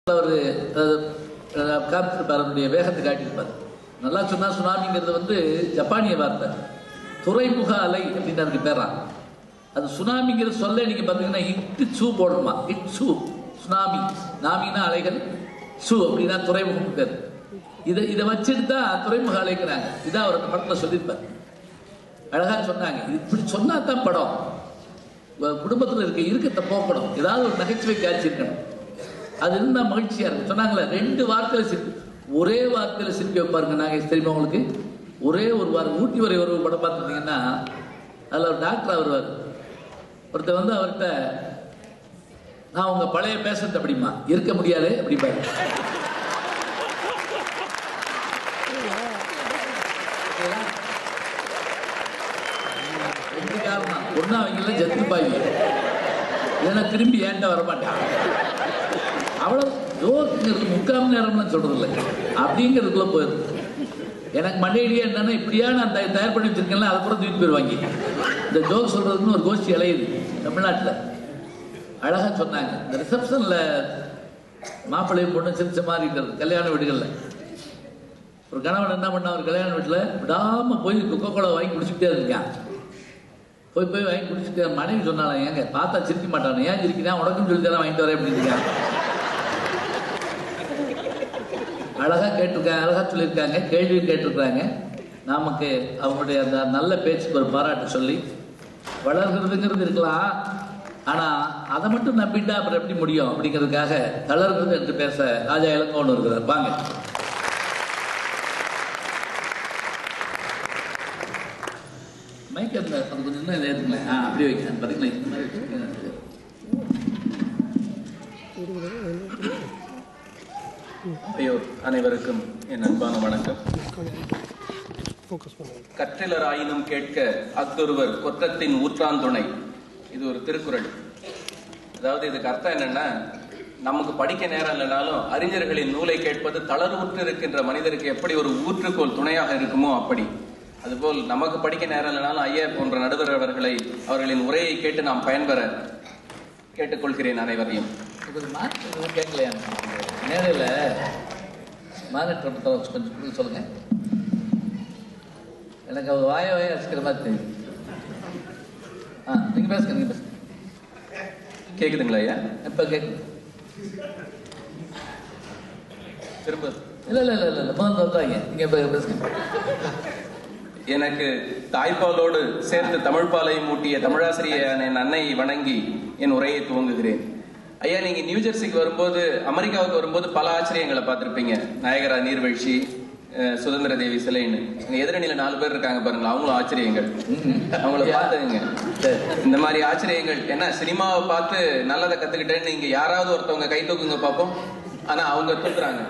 அவரு காத்திருப்பாருடைய வேகத்தை காட்டியிருப்பார். நல்லா சொன்னா சுனாமிங்கிறது வந்து ஜப்பானிய வார்த்தை. துறைமுக அலை அப்படின்னு அதுக்கு பேரான். அது சுனாமிங்கிற சொல்ல நீங்க பாத்தீங்கன்னா இட்டு சூ போடணுமா, இட் சூ சுனாமி, நாமினா அலைகள், சூ அப்படின்னா துறைமுகம் பேர். இதை வச்சுட்டு தான் துறைமுக அலைக்கிறாங்க. இதான் அவர் படத்துல சொல்லியிருப்பார். அழகா சொன்னாங்க. இப்படி சொன்னா தான் படம் குடும்பத்தில் இருக்கத்தை போக்கணும். ஏதாவது ஒரு நகைச்சுவை காட்சி இருக்கணும். அது இருந்தா மகிழ்ச்சியா இருக்கும். சொன்னாங்களே 2 வார்த்தையில சிரிப்பு, ஒரே வார்த்தையில சிரிப்பி வைப்பாருங்க. நாங்கள் தெரியுமா உங்களுக்கு? ஒரே ஒரு வாரம் ஊட்டி வரை ஒரு படம் பார்த்துருந்தீங்கன்னா அதில் ஒரு டாக்டர் வருவார். ஒருத்தர் வந்து அவர்கிட்ட நான் உங்க பழைய பேஷண்ட் அப்படிமா இருக்க முடியாது அப்படிப்பாரு. காரணம் ஒன்னு அவங்க ஜத்துப்பாங்க, இல்லைன்னா திரும்பி ஏன்ட்ட வரமாட்டான். அவ்வளவு ஜோக்குங்கிறது 3/4 மணி நேரம்லாம் சொல்றது இல்லை, அப்படிங்கிறதுக்குள்ள போயிருக்கு. எனக்கு மண்டையிலேயே என்னன்னா இப்படியா நான் தயார் பண்ணி வச்சிருக்கேன்ல, அதை கூட தூக்கி போயிடுவாங்க. இந்த ஜோக் சொல்றதுன்னு ஒரு கோஷ்டி இலையுது தமிழ்நாட்டில். அழகா சொன்னாங்க. இந்த ரிசப்ஷன்ல மாப்பிள்ளையும் பொண்ணு சிரிச்ச மாதிரி இருக்கிறது கல்யாண வீடுகள்ல. ஒரு கணவன் என்ன பண்ணா, ஒரு கல்யாண வீட்டுல விடாம போய் கொக்கோலா வாங்கி குடிச்சுக்கிட்டே இருக்கான். போய் வாங்கி குடிச்சுட்டு மனைவி சொன்னாலும், ஏங்க பார்த்தா சிரிக்க மாட்டானு, ஏன் சிரிக்கிறா, உனக்கும் சொல்லி தரேன் வாங்கிட்டு வரேன் அப்படின்னு. அழகா கேட்டிருக்காங்க, அழகா சொல்லியிருக்காங்க, கேள்வி கேட்டிருக்காங்க. நமக்கு அவங்களுடைய அந்த நல்ல பேச்சுக்கு ஒரு பாராட்டு சொல்லி, வளர்கிறதுங்கிறது இருக்கலாம், ஆனா அதை மட்டும் நம்பிட்டா அப்புறம் எப்படி முடியும் அப்படிங்கிறதுக்காக தளர்கிறது என்று பேச ராஜா இளங்கோன்னு இருக்கிறார். வாங்க. மைக் அது கொஞ்சம் இன்னும் ஏற்றுங்களேன். அப்படி வைக்கிறேன் பார்த்தீங்களா, இந்த மாதிரி ஐயோ, அனைவருக்கும் என் அன்பான வணக்கம். கற்றிலராயினும் கேட்க அஃதொருவர் கொற்றத்தின் ஊற்றாந்துணை. இது ஒரு திருக்குறள். அதாவது இதுக்கு அர்த்தம் என்னன்னா, நமக்கு படிக்க நேரம் இல்லைனாலும் அறிஞர்களின் நூலை கேட்பது தளர்வுற்று இருக்கின்ற மனிதருக்கு எப்படி ஒரு ஊற்றுக்கோள் துணையாக இருக்குமோ அப்படி. அதுபோல் நமக்கு படிக்க நேரம் இல்லைனாலும் ஐயர் போன்ற நடுவர் அவர்களின் உரையை கேட்டு நாம் பயன்பெற கேட்டுக்கொள்கிறேன் அனைவரையும். கேட்கலையா நேரில் மானிட்டர் கொஞ்சம் சொல்லுங்க. எனக்கு அவர் வாய அடிச்சுக்கிற மாதிரி தெரியுது. நீங்க பேசுங்க, நீங்க பேசுங்க. கேக்குதுங்களா ஐயா? எப்ப கேக்குது? திரும்ப இல்ல முதல்ல சொல்றாங்க, நீங்க பேசுங்க. எனக்கு தாய்ப்பாலோடு சேர்த்து தமிழ்பாலை மூட்டிய தமிழாசிரியர் என் அன்னையை வணங்கி என் உரையை துவங்குகிறேன். ஐயா, நீங்க நியூஜெர்சிக்கு வரும்போது, அமெரிக்காவுக்கு வரும்போது பல ஆச்சரியங்களை பார்த்திருப்பீங்க. நயகரா நீர்வீழ்ச்சி, சுதந்திர தேவி சிலைன்னு. எதிரணியில 4 பேர் இருக்காங்க பாருங்களா, அவங்களும் ஆச்சரியங்கள். அவங்கள பார்த்துங்க. இந்த மாதிரி ஆச்சரியங்கள் என்ன, சினிமாவை பார்த்து நல்லதை கத்துக்கிட்டேன்னு நீங்க யாராவது ஒருத்தவங்க கை தூக்குங்க பார்ப்போம். ஆனா அவங்க தூக்குறாங்க.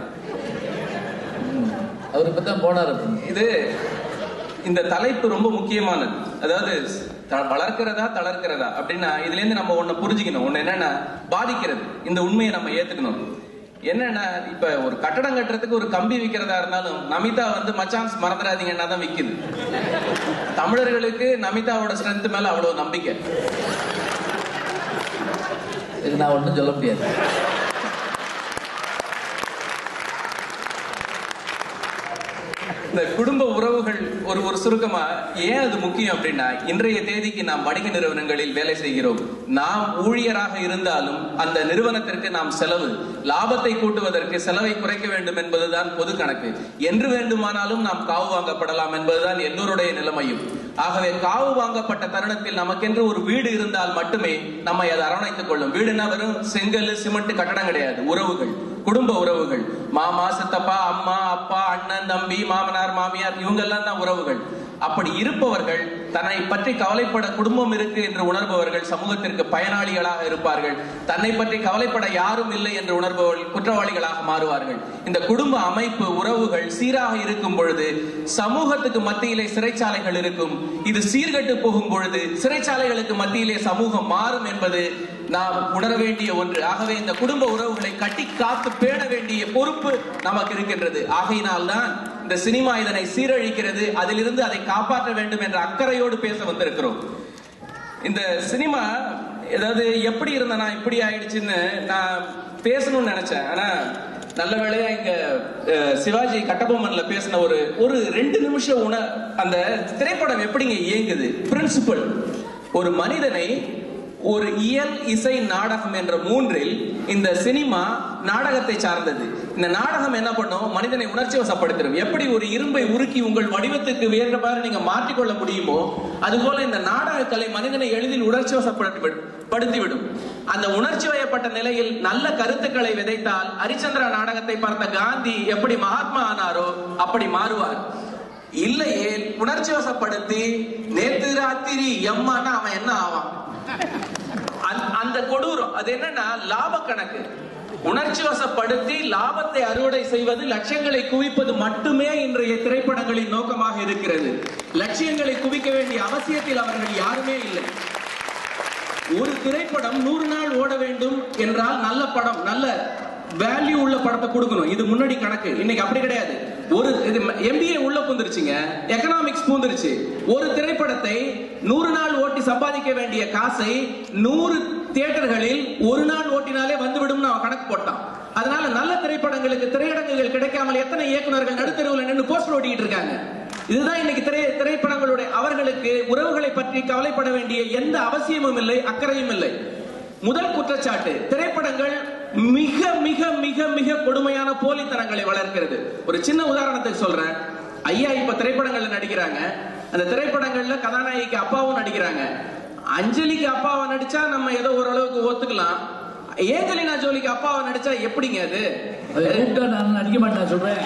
அவரு பத்தான் போனாரு. இது இந்த தலைப்பு ரொம்ப முக்கியமானது. அதாவது வளர்க்கிறதா தளர்க்கிறதா அப்படின்னா, இதுல இருந்து நம்ம ஒண்ணு புரிஞ்சுக்கணும். ஒண்ணு என்னன்னா, பாதிக்கிறது. இந்த உண்மையை நம்ம ஏத்துக்கணும். என்னன்னா, இப்ப ஒரு கட்டடம் கட்டுறதுக்கு ஒரு கம்பி விக்கிறதா இருந்தாலும் நமிதா வந்து மச்சான்ஸ் மறந்துடாதீங்கன்னா தான் விக்குது. தமிழர்களுக்கு நமிதாவோட ஸ்ட்ரென்த் மேல அவ்வளவு நம்பிக்கை. நான் ஒன்றும் சொல்ல முடியாது. இந்த குடும்ப உறவுகள் ஒரு சுருக்கமா ஏன் அது முக்கியம் அப்படின்னா, இன்றைய தேதிக்கு நாம் வணிக நிறுவனங்களில் வேலை செய்கிறோம். நாம் ஊழியராக இருந்தாலும் அந்த நிறுவனத்திற்கு நாம் செலவு, லாபத்தை கூட்டுவதற்கு செலவை குறைக்க வேண்டும் என்பதுதான் பொது கணக்கு. என்று வேண்டுமானாலும் நாம் காவு வாங்கப்படலாம் என்பதுதான் எல்லோருடைய நிலைமையும். ஆகவே காவு வாங்கப்பட்ட தருணத்தில் நமக்கென்று ஒரு வீடு இருந்தால் மட்டுமே நம்மை அதை அரவணைத்துக் கொள்ளும். வீடுனா வெறும் செங்கல் சிமெண்ட் கட்டடம் கிடையாது. உறவுகள், குடும்ப உறவுகள், மாமா சித்தப்பா, அம்மா அப்பா, அண்ணன் தம்பி, மாமனார் மாமியார், இவங்க எல்லாம் தான் உறவுகள். அப்படி இருப்பவர்கள், தன்னை பற்றி கவலைப்பட குடும்பம் இருக்கு என்று உணர்பவர்கள் சமூகத்திற்கு பயனாளிகளாக இருப்பார்கள். தன்னை பற்றி கவலைப்பட யாரும் இல்லை என்று உணர்பவர்கள் குற்றவாளிகளாக மாறுவார்கள். இந்த குடும்ப அமைப்பு, உறவுகள் சீராக இருக்கும் பொழுது சமூகத்துக்கு மத்தியிலே சிறைச்சாலைகள் இருக்கும். இது சீர்கெட்டு போகும் பொழுது சிறைச்சாலைகளுக்கு மத்தியிலே சமூகம் மாறும் என்பது நாம் உணர வேண்டிய ஒன்று. ஆகவே இந்த குடும்ப உறவுகளை கட்டி காத்து பேண வேண்டிய பொறுப்பு நமக்கு இருக்கின்றது. ஆகையினால் தான் இந்த சினிமா இதனை சீரழிக்கிறது. அதிலிருந்து அதை காப்பாற்ற வேண்டும் என்ற அக்கறையோடு பேச வந்திருக்கிறோம். இந்த சினிமா ஏதாவது எப்படி இருந்தனா இப்படி ஆயிடுச்சுன்னு நான் பேசணும்னு நினைச்சேன். ஆனா நல்ல வேளையா இங்க சிவாஜி கட்டபொம்மன்ல பேசின ஒரு 2 நிமிஷம் அந்த திரைப்படம் எப்படிங்க இயங்குது, பிரின்சிபல். ஒரு மனிதனை ஒரு இயல், இசை, நாடகம் என்ற 3இல் இந்த சினிமா நாடகத்தை சார்ந்தது. இந்த நாடகம் என்ன பண்ணும், மனிதனை உணர்ச்சி வசப்படுத்தும். எப்படி ஒரு இரும்பை உருக்கி உங்கள் வடிவத்துக்கு வேறுபாடு நீங்க மாற்றிக்கொள்ள முடியுமோ அதுபோல இந்த நாடக கலை மனிதனை எளிதில் உணர்ச்சி வசப்படுத்திவிடும். அந்த உணர்ச்சி வயப்பட்ட நிலையில் நல்ல கருத்துக்களை விதைத்தால் ஹரிச்சந்திரா நாடகத்தை பார்த்த காந்தி எப்படி மகாத்மா ஆனாரோ அப்படி மாறுவார். இல்லையே உணர்ச்சி வசப்படுத்தி நேத்து ராத்திரி எம்மானா அவன் என்ன ஆவான்? அந்த கொடூரம் அது என்னன்னா லாப கணக்கு. உணர்ச்சி வசப்படுத்தி லாபத்தை அறுவடை செய்வது, லட்சியங்களை குவிப்பது மட்டுமே இன்றைய திரைப்படங்களின் நோக்கமாக இருக்கிறது. லட்சியங்களை குவிக்க வேண்டிய அவசியத்தில் அவர்கள் யாருமே இல்லை. ஒரு திரைப்படம் 100 நாள் ஓட வேண்டும் என்றால் நல்ல படம், நல்ல வேல்யூ உள்ள படத்தை கொடுக்கணும். இது முன்னாடி கணக்கு. இன்னைக்கு அப்படி கிடையாது. ஒரு MBA உள்ள பூந்துருச்சுங்க, எக்கனாமிக்ஸ் பூந்துருச்சு. ஒரு திரைப்படத்தை 100 நாள் ஓட்டி சம்பாதிக்க வேண்டிய காசை 100 தியேட்டர்களில் 1 நாள் ஓட்டினாலே வந்துவிடும் அவன் கணக்கு போட்டான். அதனால நல்ல திரைப்படங்களுக்கு திரையரங்குகள் கிடைக்காமல் எத்தனை இயக்குநர்கள் நடுத்தருவில் நின்று போஸ்டர் ஓட்டிட்டு இருக்காங்க. இதுதான் இன்னைக்கு திரைப்படங்களுடைய அவர்களுக்கு உறவுகளை பற்றி கவலைப்பட வேண்டிய எந்த அவசியமும் இல்லை, அக்கறையும் இல்லை. முதல் குற்றச்சாட்டு, திரைப்படங்கள் மிக மிக மிக மிக கொடுமையான போலித்தனங்களை வளர்க்கிறது. ஒரு சின்ன உதாரணத்தை சொல்றேன். ஐயா இப்ப திரைப்படங்கள்ல நடிக்கிறாங்க. அந்த திரைப்படங்கள்ல கதாநாயகிக்கு அப்பாவும் நடிக்கிறாங்க. அஞ்சலிக்கு அப்பாவை நடிச்சா நம்ம ஏதோ ஓரளவுக்கு ஒத்துக்கலாம். ஏஞ்சலினா ஜோலிக்கு அப்பாவை நடிச்சா எப்படிங்க அது? நான் நடிக்க மாட்டேன் சொல்றேன்.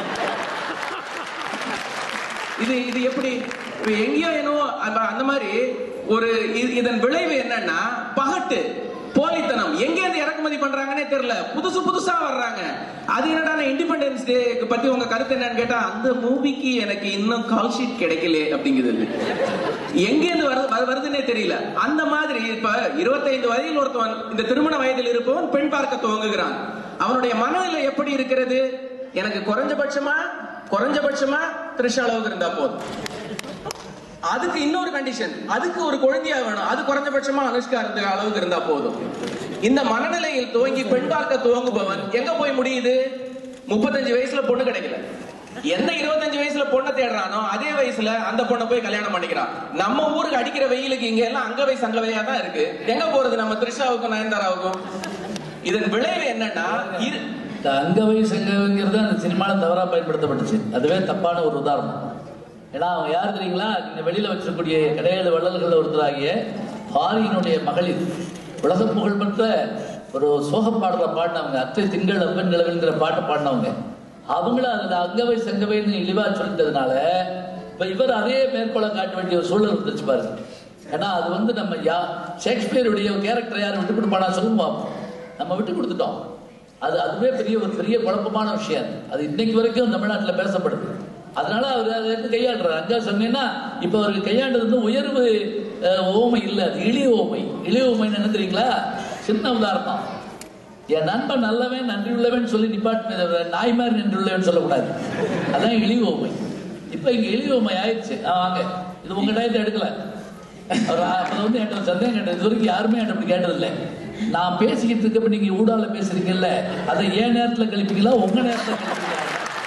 இது எப்படி எங்கேயோ என்னவோ அந்த மாதிரி ஒரு இதன் விளைவு என்னன்னா பகட்டு, போலித்தனம். எங்க இருந்து இறக்குமதி பண்றாங்கன்னே தெரியல. புதுசா வர்றாங்க. அது என்னடா இண்டிபெண்டன்ஸ் டே பத்தி உங்க கருத்து என்னன்னு கேட்டா, அந்த மூவிக்கு எனக்கு இன்னும் கால் ஷீட் கிடைக்கல அப்படிங்கிறது. எங்க இருந்து வருதுன்னே தெரியல. அந்த மாதிரி இப்ப 25 வயதில் ஒருத்தவன், இந்த திருமண வயதில் இருப்பவன் பெண் பார்க்க துவங்குகிறான். அவனுடைய மனநிலை எப்படி இருக்கிறது? எனக்கு குறைஞ்சபட்சமா த்ரிஷா அளவுக்கு இருந்தா போதும். அதுக்கு இன்னொரு கண்டிஷன், அதுக்கு ஒரு குழந்தையா வேணும். அது குறைஞ்சபட்சமா அனுஷ்கா அளவுக்கு இருந்தா போதும். இந்த மனநிலையில் துவங்கி பெண் பார்க்க துவங்குபவன் எங்க போய் முடியுது? 35 வயசுல பொண்ணு கிடைக்கல. எந்த 25 வயசுல பொண்ணை தேடுறானோ அதே வயசுல அந்த பொண்ணை போய் கல்யாணம் பண்ணிக்கிறான். நம்ம ஊருக்கு அடிக்கிற வெயிலுக்கு இங்க எல்லாம் அங்கவை சங்கவையா தான் இருக்கு. எங்க போறது நம்ம த்ரிஷாவுக்கும் நயன்தாராவுக்கும்? இதன் விளைவு என்னன்னா, அங்கவை சங்கவைங்கிறது அந்த சினிமால தவறா பயன்படுத்தப்பட்டுச்சு. அதுவே தப்பான ஒரு உதாரணம். ஏன்னா அவங்க யார் தெரியுங்களா? இங்க வெளியில வச்சிருக்கக்கூடிய கடையேழு வள்ளல்கள் ஒருத்தராகிய பாரியினுடைய மகளிர், உலக புகழ்பெற்ற ஒரு சோக பாடலை பாடினவங்க. அத்தை திங்கள் அப்பன் நிலவுங்கிற பாட்டை பாடினவங்க. அவங்கள அதுல அங்கவை சங்கவைன்னு இழிவா சொல்லிட்டதுனால இப்ப இவர் அதே மேற்கோளை காட்ட வேண்டிய ஒரு சூழல் வந்துருச்சு பாருங்க. ஏன்னா அது வந்து நம்ம ஷேக்ஸ்பியருடைய கேரக்டர் யாரும் விட்டு கொடுப்பானா சொல்லுவோம். நம்ம விட்டு கொடுத்துட்டோம். அதுவே பெரிய குழப்பமான விஷயம். அது இன்னைக்கு வரைக்கும் தமிழ்நாட்டில் பேசப்படுது. அதனால அவர் அதை எடுத்து கையாளுறாரு. அங்க சொன்னீங்கன்னா இப்ப அவருக்கு கையாண்டது வந்து உயர்வு ஓமை இல்லை, அது இழிவு ஓமை. இழிவு ஓமைன்னு என்ன தெரியுங்களா? சின்ன உதாரணம். என் நண்பன் நல்லவன் நன்றி உள்ளவன் சொல்லி நிப்பாட்டு, நாய் மாதிரி நன்றி உள்ளவன் சொல்லக்கூடாது. அதான் இழிவு ஓமை. இப்ப இங்க இழிவு ஓமை ஆயிடுச்சு. வாங்க, இது உங்க டயத்தை எடுக்கல. அவர் அப்ப வந்து என்கிட்ட சந்தேகம் கேட்டது. இது வரைக்கும் யாருமே என்கிட்ட அப்படி கேட்டதில்லை. நான் பேசிக்கிட்டு இருக்கப்ப நீங்க ஊடால பேசுறீங்கல்ல, அதை ஏன் நேரத்துல கழிப்பீங்களா உங்க நேரத்துல கழிப்பீங்களா?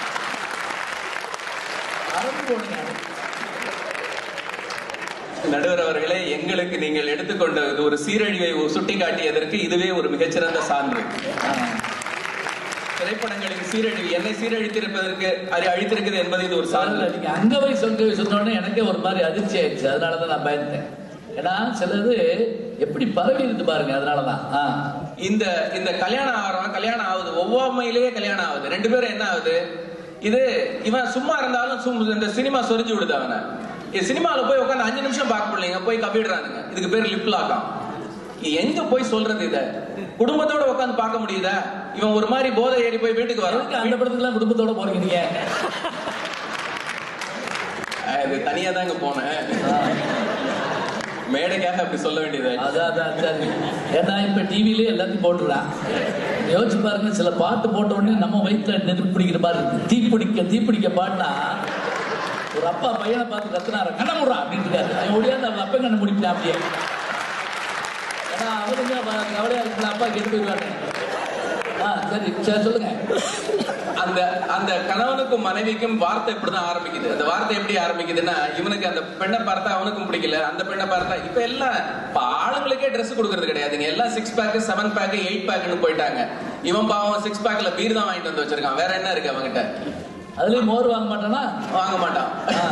நடுவர் அவர்களே, எங்களுக்கு நீங்கள் எடுத்துக்கொண்ட ஒரு சீரழிவை சுட்டிக்காட்டியதற்கு இதுவே ஒரு மிகச்சிறந்த சான்று. திரைப்படங்களின் சீரழிவு என்னை சீரழித்திருப்பதற்கு அழித்திருக்குது என்பது இது ஒரு சான்று. நீங்க அங்கவை சங்கவை சொன்னோடனே எனக்கே ஒரு மாதிரி அதிர்ச்சி ஆயிடுச்சு. அதனாலதான் நான் பயந்தேன். ஏன்னா சிலது எப்படி பரவி இருந்து பாருங்க. அதனாலதான் இந்த கல்யாணம் ஆகுது, ஒவ்வாமையிலேயே கல்யாணம் ஆகுது. 2 பேரும் என்ன ஆகுது? இது இவன் சும்மா இருந்தாலும் இந்த சினிமா சொரிஞ்சு விடுது அவனை. சினிமாவில் போய் உட்காந்து 5 நிமிஷம் பார்க்க முடியலைங்க, போய் கவிடுறானுங்க. இதுக்கு பேர் லிப் லாக்காம். எங்க போய் சொல்றது? இத குடும்பத்தோட உட்காந்து பார்க்க முடியுதா? இவன் ஒரு மாதிரி போதை ஏறி போய் வீட்டுக்கு வர. அந்த படத்துக்குலாம் குடும்பத்தோட போறீங்க நீங்க? தனியா தாங்க போனேன். மேடைக்காக அப்படி சொல்ல வேண்டியது. அதான் ஏன்னா இப்ப டிவிலேயே எல்லாத்தையும் போட்டுறான். யோசிச்சு பாருங்க, சில பாட்டு போட்ட உடனே நம்ம வயிற்றுல நெருப்பு பிடிக்கிற மாதிரி இருக்கு. தீப்பிடிக்க பாட்டுனா ஒரு அப்பா பையனை பார்த்து கத்துனாரு, கண்ண முடுறா அப்படின்னு இருக்காரு. அவன் ஒடியாந்து அவன் அப்ப கண்ண முடிக்கலாம் அப்படியே. ஏன்னா அவருங்க கவலையா இருக்குல்ல, அப்பா கெட்டு போயிடுவாங்க. சரி சரி சொல்லுங்க. அந்த அந்த கணவனுக்கும் மனைவிக்கும் வார்த்தை இப்படிதான் ஆரம்பிக்குது. அந்த வார்த்தை எப்படி ஆரம்பிக்குதுன்னா, இவனுக்கு அந்த பெண்ணை பார்த்தா அவனுக்கும் பிடிக்கல, அந்த பெண்ணை பார்த்தா இப்ப எல்லாம் ஆளுங்களுக்கே ட்ரெஸ் கொடுக்கறது கிடையாதுங்க. எல்லாம் 6 பேக் 7 பேக் 8 பேக்னு போயிட்டாங்க. இவன் பாவம் 6 பேக்ல பீர் தான் வாங்கிட்டு வந்து வச்சிருக்கான். வேற என்ன இருக்கு அவன்கிட்ட? அதுலயும் மோர் வாங்க மாட்டானா? வாங்க மாட்டான்.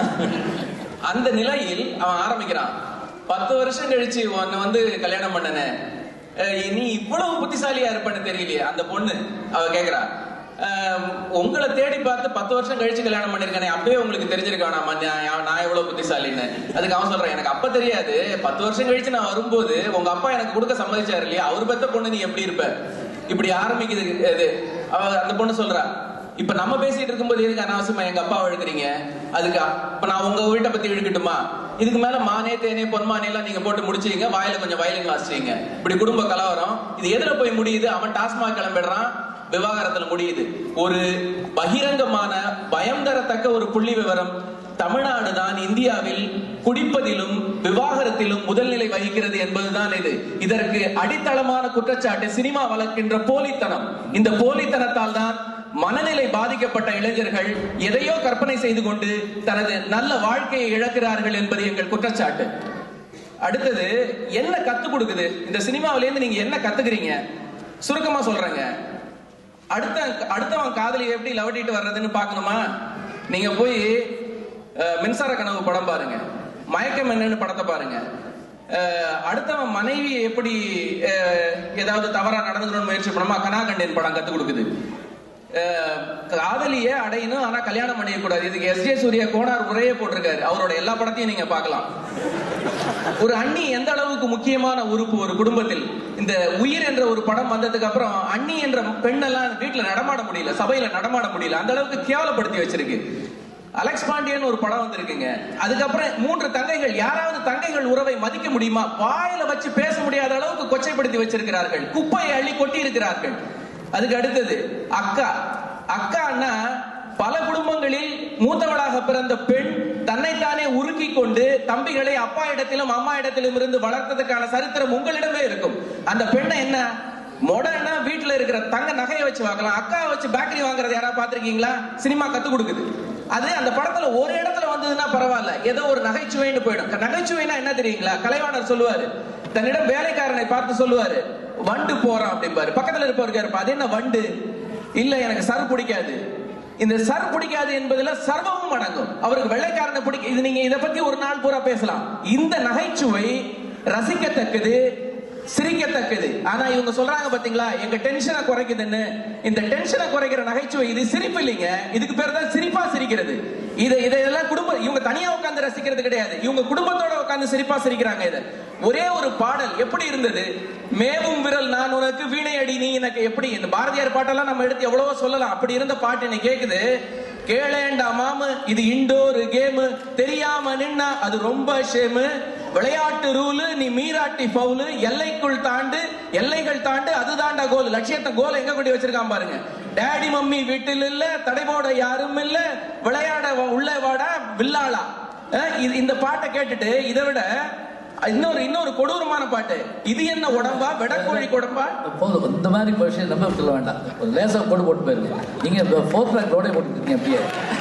அந்த நிலையில் அவன் ஆரம்பிக்கிறான். 10 வருஷம் கழிச்சு உன்னை வந்து கல்யாணம் பண்ணனே, நீ இவ்வளவு புத்திசாலியா இருப்பன்னு தெரியலையே. அந்த பொண்ணு அவ கேக்குறா, உங்களை தேடி பார்த்து 10 வருஷம் கழிச்சு கல்யாணம் பண்ணிருக்கானே, அப்பவே உங்களுக்கு தெரிஞ்சிருக்கானா நான் எவ்வளவு புத்திசாலின்னு? அதுக்கு அவன் சொல்றான், எனக்கு அப்ப தெரியாது, 10 வருஷம் கழிச்சு நான் வரும்போது உங்க அப்பா எனக்கு கொடுக்க சம்மதிச்சாரு இல்லையா, அவர் பெத்த பொண்ணு நீ எப்படி இருப்ப? இப்படி ஆரம்பிக்குது இது. அவ அந்த பொண்ணு சொல்றா, இப்ப நம்ம பேசிட்டு இருக்கும்போது எதுக்கு அனாவசியமா எங்க அப்பா இழுக்கிறீங்க? அதுக்கு இப்ப நான் உங்க வீட்டை பத்தி இழுக்கட்டுமா? இதுக்கு மேல மானே தேனே பொன்மானே எல்லாம் நீங்க போட்டு முடிச்சீங்க, வாயில கொஞ்சம் வயலின் வாசிச்சீங்க. இப்படி குடும்ப கலவரம் இது எதுல போய் முடியுது? அவன் டாஸ்மாக் கிளம்பிடுறான், விவாகரத்துல முடியுது. ஒரு பகிரங்கமான பயம் தரத்தக்க ஒரு புள்ளி விவரம், தமிழ்நாடுதான் இந்தியாவில் குடிப்பதிலும் விவாகரத்திலும் முதல் நிலை வகிக்கிறது என்பதுதான் இது. இதற்கு அடித்தளமான குற்றச்சாட்டு சினிமா வளர்க்கின்ற போலித்தனம். இந்த போலித்தனத்தால் தான் மனநிலை பாதிக்கப்பட்ட இளைஞர்கள் எதையோ கற்பனை செய்து கொண்டு தனது நல்ல வாழ்க்கையை இழக்கிறார்கள் என்பது எங்கள் குற்றச்சாட்டு. அடுத்தது, என்ன கத்து கொடுக்குது இந்த சினிமாவிலேருந்து? நீங்க என்ன கத்துக்கிறீங்க? சுருக்கமா சொல்றேங்க. அடுத்தவன் காதலி எப்படி லவட்டிட்டு வர்றதுன்னு பாக்கணுமா? நீங்க போய் மின்சார கனவு படம் பாருங்க, மயக்கம் என்னன்னு படத்தை பாருங்க. அடுத்தவன் மனைவி எப்படி ஏதாவது தவறா நடந்துக்கணும்னு முயற்சி பண்ணுமா, கனாகண்டேன் படம் கத்து கொடுக்குது. காதலியே அடையணும், ஆனா கல்யாணம் பண்ணிக்க கூடாது. இதுக்கு எஸ்.ஜே. சூர்யா கோனார் உரையே போட்டிருக்காரு. அவரோட எல்லா படத்தையும் நீங்க பார்க்கலாம். ஒரு அண்ணி எந்த அளவுக்கு முக்கியமான உறுப்பு ஒரு குடும்பத்தில். இந்த உயிர் என்ற ஒரு படம் வந்ததுக்கு அப்புறம் அண்ணி என்ற பெண்ணெல்லாம் வீட்டுல நடமாட முடியல, சபையில நடமாட முடியல, அந்த அளவுக்கு கேவலப்படுத்தி வச்சிருக்கு. அலெக்ஸ் பாண்டியன் ஒரு படம் வந்திருக்குங்க. அதுக்கப்புறம் 3 தங்கைகள், யாராவது தங்கைகள் உறவை மதிக்க முடியுமா? வாயில வச்சு பேச முடியாத அளவுக்கு கொச்சைப்படுத்தி வச்சிருக்கிறார்கள், குப்பையை அள்ளி கொட்டி இருக்கிறார்கள். அதுக்கு அடுத்தது அக்கா. அக்கான்னா பல குடும்பங்களில் மூத்தவளாக பிறந்த பெண் தன்னைத்தானே உருக்கி கொண்டு தம்பிகளை அப்பா இடத்திலும் அம்மா இடத்திலும் இருந்து வளர்த்ததுக்கான சரித்திரம் உங்களிடமே இருக்கும். அந்த பெண்ணை என்ன மொடனா வீட்டுல இருக்கிற தங்க நகையை வச்சு வாங்கலாம், அக்கா வச்சு பேக்கரி வாங்குறது யாராவது பாத்திருக்கீங்களா? சினிமா கத்து கொடுக்குது. அது அந்த படத்துல ஒரு இடத்துல வந்ததுன்னா பரவாயில்ல, ஏதோ ஒரு நகைச்சுவைன்னு போயிடும். நகைச்சுவைனா என்ன தெரியுங்களா? கலைவாணர் சொல்லுவாரு, தன்னிடம் வேலைக்காரனை பார்த்து சொல்லுவாரு, வண்டு போறான் அப்படிம்பாரு. பக்கத்துல இருப்பவருக்கு இருப்பா, அது என்ன வண்டு? இல்ல எனக்கு சர் பிடிக்காது. இந்த சர் பிடிக்காது என்பதுல சர்வமும் அடங்கும். அவருக்கு வெள்ளைக்காரனை பிடிக்க. இது நீங்க இதை பத்தி ஒரு நாள் பூரா பேசலாம். இந்த நகைச்சுவை ரசிக்கத்தக்கது, சிரிக்கத்தக்கது. ஆனா இவங்க சொல்றாங்க பாத்தீங்களா, எங்க டென்ஷனை குறைக்குதுன்னு. இந்த டென்ஷனை குறைக்கிற நகைச்சுவை இது சிரிப்பு இல்லைங்க, இதுக்கு பேர் தான் சிரிப்பா சிரிக்கிறது. இதெல்லாம் குடும்பம், இவங்க தனியா உட்கார்ந்து ரசிக்கிறது கிடையாது, இவங்க குடும்பத்தோட உட்கார்ந்து சிரிப்பா சிரிக்கிறாங்க. இது ஒரே ஒரு பாடல் எப்படி இருந்தது? மேவும் விரல் நான் உனக்கு வீணை அடி நீ எனக்கு. எப்படி இந்த பாரதியார் பாட்டெல்லாம் நம்ம எடுத்து எவ்வளவோ சொல்லலாம். அப்படி இருந்த பாட்டு நீ கேக்குது. கேளேண்டா மாமு, இது இண்டோர் கேமு, தெரியாம நின்னா அது ரொம்ப ஷேமு, விளையாட்டு ரூலு நீ மீராட்டி பவுலு, எல்லைக்குள் தாண்டு எல்லைகள் தாண்டு அதுதாண்டா கோல். லட்சியத்தை கோல் எங்க கொண்டு வச்சிருக்கான் பாருங்க. டேடி மம்மி வீட்டில் இல்ல, தடைபோட யாரும் இல்ல, விளையாட உள்ள வாடா வில்லாளா. இந்த பாட்டை கேட்டுட்டு இதை விட இன்னொரு கொடூரமான பாட்டு, இது என்ன உடம்பா வெடக்கோழி குடம்பா. போதும், இந்த மாதிரி விஷயம் நம்ம சொல்ல வேண்டாம். லேசா கோடு போட்டு போயிருங்க. நீங்க 4th ரேங்க் ரோடே போட்டுருக்கீங்க. அப்படியே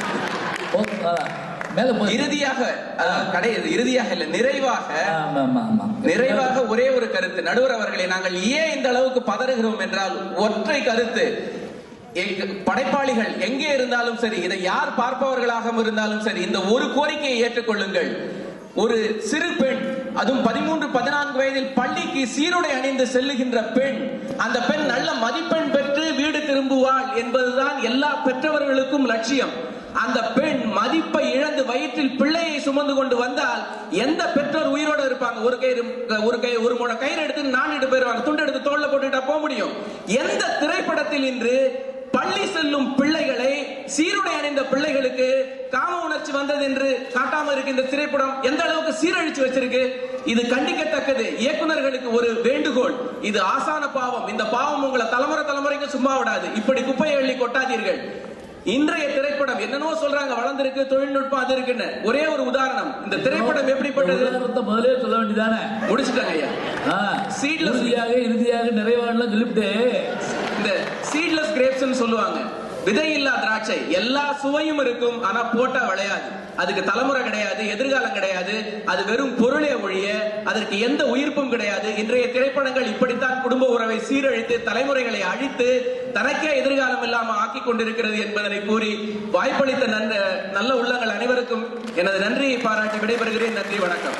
மேல போய் இறுதியாக இறுதியாக இல்ல நிறைவாக ஒரே ஒரு கருத்து. நடுவர் அவர்களே, நாங்கள் ஏன் இந்த அளவுக்கு பதறுகிறோம் என்றால் ஒற்றை கருத்து. படைப்பாளிகள் எங்கே இருந்தாலும் சரி, இதை யார் பார்ப்பவர்களாக இருந்தாலும் சரி, இந்த ஒரு கோரிக்கையை ஏற்றுக்கொள்ளுங்கள். ஒரு சிறு பெண், அதுவும் 13-14 வயதில் பள்ளிக்கு சீருடை அணிந்து செல்லுகின்ற பெண், அந்த பெண் நல்ல மதிப்பெண் பெற்று வீடு திரும்புவாள் என்பதுதான் எல்லா பெற்றவர்களுக்கும் லட்சியம். அந்த பெண் மதிப்பை இழந்து வயிற்றில் பிள்ளையை சுமந்து கொண்டு வந்தால் எந்த பெற்றோர் உயிரோடு இருப்பாங்க? ஒரு முறை கயிறு எடுத்து 4 போயிருவாங்க, துண்டு எடுத்து தோல்ல போட்டுட்டா போக முடியும். எந்த திரைப்படத்தில் இன்று பள்ளி செல்லும் பிள்ளைகளை, சீருடை அணிந்த பிள்ளைகளுக்கு காம உணர்ச்சி வந்தது என்று காட்டாம இருக்கு இந்த திரைப்படம்? எந்த அளவுக்கு சீரழிச்சு வச்சிருக்கு? இது கண்டிக்கத்தக்கது. இயக்குநர்களுக்கு ஒரு வேண்டுகோள், இது ஆசான பாவம். இந்த பாவம் உங்களை தலைமுறைக்கு சும்மா விடாது. இப்படி குப்பையை அள்ளி கொட்டாதீர்கள். இன்றைய திரைப்படம் என்னன்னோ சொல்றாங்க, வளர்ந்திருக்கு, தொழில்நுட்பம் அது இருக்குன்னு. ஒரே ஒரு உதாரணம், இந்த திரைப்படம் எப்படிப்பட்டது முதலே சொல்ல வேண்டியதானே? முடிச்சுட்டாங்க ஐயா. இறுதியாக நிறைவான சொல்லிவிட்டு இந்த சீட்லெஸ் கிரேப்ஸ்னு சொல்லுவாங்க. விதையில்லா திராட்சை. எல்லா சுவையும் இருக்கும், ஆனா போட்டா விளையாது. அதுக்கு தலைமுறை கிடையாது, எதிர்காலம் கிடையாது. அது வெறும் பொருளே ஒழிய அதற்கு எந்த உயிர்ப்பும் கிடையாது. இன்றைய திரைப்படங்கள் இப்படித்தான் குடும்ப உறவை சீரழித்து தலைமுறைகளை அழித்து தனக்கே எதிர்காலம் இல்லாம ஆக்கி கொண்டிருக்கிறது என்பதனை கூறி வாய்ப்பளித்த நல்ல உள்ளங்கள் அனைவருக்கும் எனது நன்றியை பாராட்டி விடைபெறுகிறேன். நன்றி, வணக்கம்.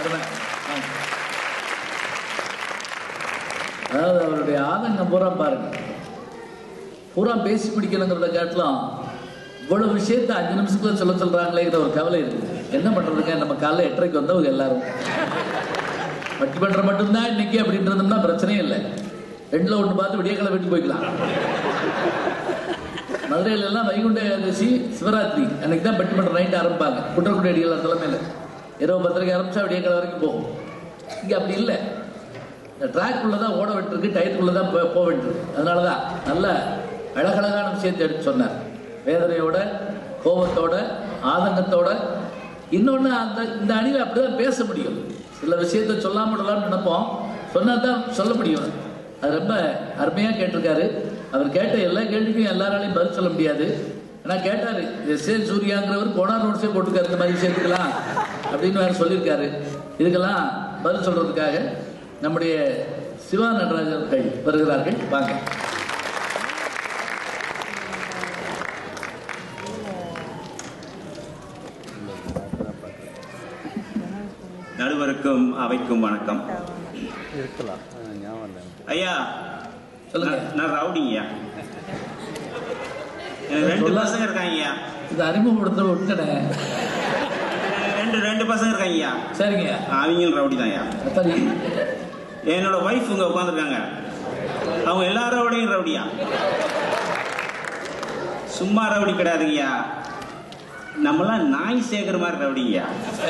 அதாவது அவருடைய ஆதங்கம் பூரா பாருங்க, பூரா பேசி பிடிக்கலங்கிறத காட்டலாம் இவ்வளவு விஷயத்த 5 நிமிஷத்துல சொல்றாங்களேங்கிற ஒரு கவலை இருக்கு. என்ன பண்றதுங்க, நம்ம காலைல 8:30 வந்தவங்க எல்லாரும் பட்டிமன்றம் மட்டும்தான் இன்னைக்கு அப்படின்றதுன்னா பிரச்சனையே இல்லை. 2ல் 1 பார்த்து விடியக்கால வீட்டுக்கு போய்க்கலாம். மதுரையில எல்லாம் வைகுண்ட ஏகாதசி சிவராத்திரி அன்னைக்கு தான் பட்டிமன்றம் நைட்டு ஆரம்பிப்பாங்க. குற்றக்குடி அடிகள் தலைமையில இரவு 10:30 ஆரம்பிச்சா விடியக்கால வரைக்கும் போகும். இங்க அப்படி இல்லை. இந்த ட்ராக்குள்ளதான் ஓட விட்டுருக்கு, டயத்துக்குள்ளதான் போக வேண்டியிருக்கு. அதனாலதான் நல்ல அழகழகான விஷயத்தை எடுத்து சொன்னார். வேதனையோட, கோபத்தோட, ஆதங்கத்தோட. இன்னொன்னு இந்த அணியில் அப்படிதான் பேச முடியும். சில விஷயத்த சொல்லாம விடலாம்னு நினைப்போம், சொன்னாதான் சொல்ல முடியும். அது ரொம்ப அருமையா கேட்டிருக்காரு. அவர் கேட்ட எல்லா கேள்விக்கும் எல்லாராலையும் பதில் சொல்ல முடியாது. ஆனா கேட்டாரு, எஸ்.ஏ. சூர்யாங்கிறவர் போனார் நோட்ஸே போட்டுக்காரு இந்த மாதிரி விஷயத்துக்கலாம் அப்படின்னு வேற சொல்லியிருக்காரு. இதுக்கெல்லாம் பதில் சொல்றதுக்காக நம்முடைய சிவா நடராஜர்கள் வருகிறார்கள். வாங்க. நடுவருக்கும் அவைக்கும் வணக்கம். ஐயா சொல்லுங்க. நான் ரவுடிங்கய்யா. எனக்கு 2 பசங்க இருக்காங்கய்யா. இது அறிமுகப்படுத்த விட்டுட்டேன். 2 பசங்க இருக்காங்கய்யா. சரிங்க. அவங்களும் ரவுடி தான் ஐயா. என்னோட ஒய்ஃப் இங்க உட்காந்துருக்காங்க. அவங்க எல்லாரோடையும் ரவுடியா. சும்மா ரவுடி கிடையாதுங்கய்யா, நம்மளாம் நாய் சேர்க்கிற மாதிரி ரவுடிங்கய்யா.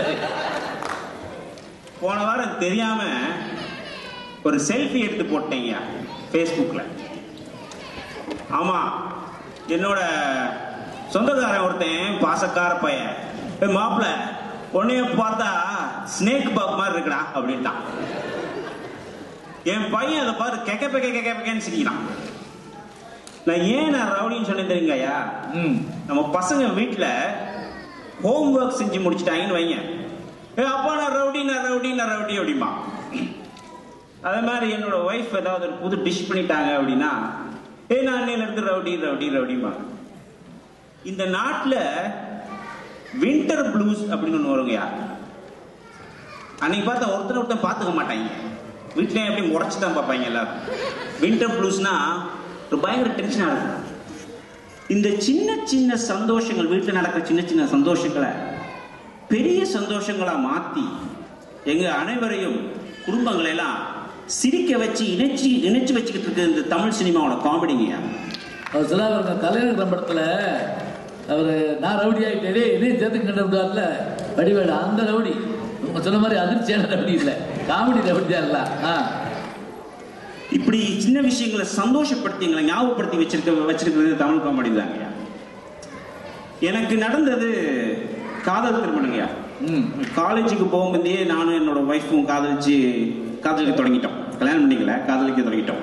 போன வாரம் தெரியாம ஒரு செல்ஃபி எடுத்து போட்டேங்க ஃபேஸ்புக்ல. ஆமா, என்னோட சொந்தக்காரன் ஒருத்தன் பாசக்கார பையன், மாப்பிள்ள உன்னைய பார்த்தா ஸ்னேக் பாக் மாதிரி இருக்கடா அப்படின்ட்டான். என் பையன் அதை பார்த்து கெக்கன்னு சிரிக்கிறான். நான் ரவுடின்னு சொன்னேன் தெரியுங்கய்யா. நம்ம பசங்க வீட்டுல ஹோம் ஒர்க் செஞ்சு முடிச்சுட்டாங்கன்னு வைங்க, அப்பா நான் ரவுடி அப்படிமா. அதே மாதிரி என்னோட ஒய்ஃப் ஏதாவது ஒரு புது டிஷ் பண்ணிட்டாங்க அப்படின்னா, நான் அன்னையில இருந்து ரவுடிமா. இந்த நாட்டில் வின்டர் ப்ளூஸ் அப்படின்னு ஒன்று வருங்கய்யா. அன்னைக்கு பார்த்தா ஒருத்தன் பார்த்துக்க மாட்டாங்க, வீட்டிலே எப்படி முறைச்சு தான் பார்ப்பாங்க எல்லாரும். வின்டர் ப்ளூஸ்னா ஒரு பயங்கர டென்ஷனாக இருக்கும். இந்த சின்ன சந்தோஷங்கள், வீட்டில் நடக்கிற சின்ன சந்தோஷங்களை பெரிய சந்தோஷங்களா மாத்தி எங்க அனைவரையும், குடும்பங்களை எல்லாம் சிரிக்க வச்சு இணைச்சு வச்சுக்கிட்டு இருக்கு இந்த தமிழ் சினிமாவோட காமெடிங்கய்யா. அவர் சொல்லாத கலைஞர் படத்துல அவரு நான் ரவுடி ஆகிட்டே இதையும் சேர்த்துக்கிட்டார்ல வடிவேடு, அந்த ரவுடி உங்க சொன்ன மாதிரி அதிர்ச்சியான ரவுடி இல்ல, காமெடி ரவுடி தான் இல்ல. இப்படி சின்ன விஷயங்களை சந்தோஷப்படுத்தி எங்களை ஞாபகப்படுத்தி வச்சிருக்கிறது தமிழ் காமெடி தாங்க. எனக்கு நடந்தது காதல் திருமணங்கய்யா. காலேஜுக்கு போகும்போதே நானும் என்னோட ஒய்ஃபும் காதலிக்க தொடங்கிட்டோம். கல்யாணம் பண்ணிக்கல, காதலிக்க தொடங்கிட்டோம்.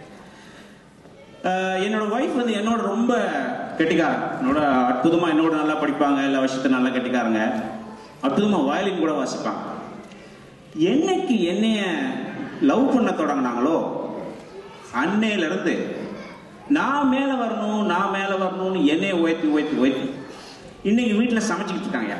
என்னோட ஒய்ஃப் என்னோட ரொம்ப கெட்டிக்காரங்க. என்னோட நல்லா படிப்பாங்க, எல்லா விஷயத்த நல்லா கெட்டிக்காரங்க. அற்புதமா வயலின் கூட வாசிப்பாங்க. என்னைக்கு என்னைய லவ் பண்ண தொடங்கினாங்களோ அன்னையில இருந்து நான் மேல வரணும்னு என்னைய உயர்த்தி இன்னைக்கு வீட்டில் சமைச்சுக்கிட்டு இருக்காங்க.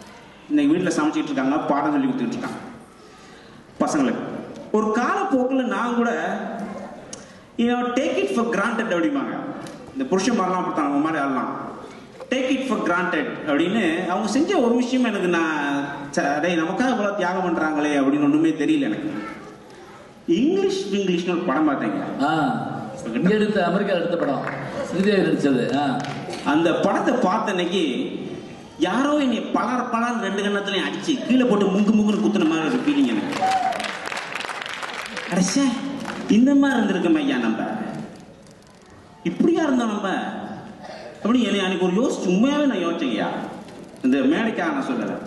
பாடம் சொல்லி கொடுத்துட்டு இருக்காங்க பசங்களுக்கு. ஒரு காலப்போக்கில் நான் கூட டேக் இட் ஃபார் கிராண்டட் அப்படிம்பாங்க. இந்த புருஷன் மாதிரிலாம் அப்படித்தான், அவங்க மாதிரி ஆடலாம். டேக் இட் ஃபார் கிராண்டட் அப்படின்னு அவங்க செஞ்ச ஒரு விஷயம் எனக்கு நமக்காக இவ்வளவு தியாகம் பண்றாங்களே அப்படின்னு ஒண்ணுமே தெரியல எனக்கு. இங்கிலீஷ்னு ஒரு படம் பார்த்தேங்க. அமெரிக்கா எடுத்த படம், ஸ்ரீதேவி நடிச்சது. அந்த படத்தை பார்த்த அன்னைக்கு யாரோ என்னை பலார் 2 கண்ணத்துலயும் அடிச்சு கீழே போட்டு முங்குன்னு குத்துன மாதிரி ஒரு ஃபீலிங் எனக்கு. அடச்சே, இந்த மாதிரி இருந்திருக்கோம் ஐயா, நம்ம இப்படியா இருந்தோம் நம்ம அப்படின்னு எனக்கு ஒரு உண்மையாவே நான் யோசிச்சேங்கய்யா. இந்த மேடைக்காக நான் சொல்லல.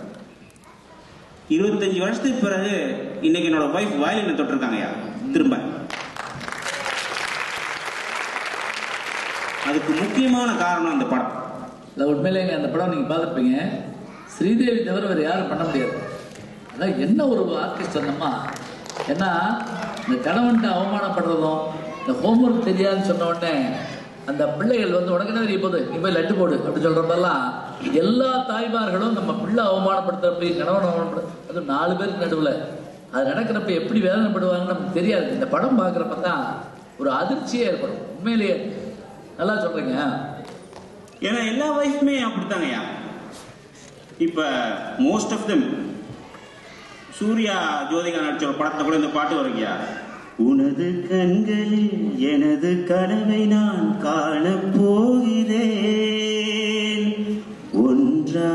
25 வருஷத்துக்கு பிறகு இன்னைக்கு என்னோட வைஃப் வயலினை தொட்டிருக்காங்கய்யா. திரும்ப அதுக்கு முக்கியமான காரணம் அந்த படம். இல்லை உண்மையிலேங்க அந்த படம் நீங்கள் பார்த்துருப்பீங்க. ஸ்ரீதேவி தவிர வேறு யாரும் பண்ண முடியாது. அதான் என்ன ஒரு ஆர்டிஸ்ட் சொன்னோமா, ஏன்னா இந்த கணவன்ட்டு அவமானப்படுறதும் இந்த ஹோம்ஒர்க் தெரியாதுன்னு சொன்ன உடனே அந்த பிள்ளைகள் வந்து உனக்கு என்ன தெரிய போகுது, நீ போய் லட்டு போடு அப்படி சொல்கிறதெல்லாம் எல்லா தாய்மார்களும் நம்ம பிள்ளை அவமானப்படுத்துறப்படி கணவன் அவமானப்படுத்த, அதுவும் 4 பேருக்கு நடுவில் அது நடக்கிறப்ப எப்படி வேதனைப்படுவாங்கன்னு நமக்கு தெரியாது. இந்த படம் பார்க்குறப்ப தான் ஒரு அதிர்ச்சியே ஏற்படும். உண்மையிலேயே நல்லா சொல்கிறீங்க. ஏன்னா எல்லா வயசுமே அப்படித்தாங்கய்யா. இப்போ most of them Suriya Jyothika நடிச்ச ஒரு படத்தை கூட இந்த பாட்டு வருங்கய்யா. உனது கண்களில் எனது கனவை நான் காணப் போகிறேன், ஒன்றா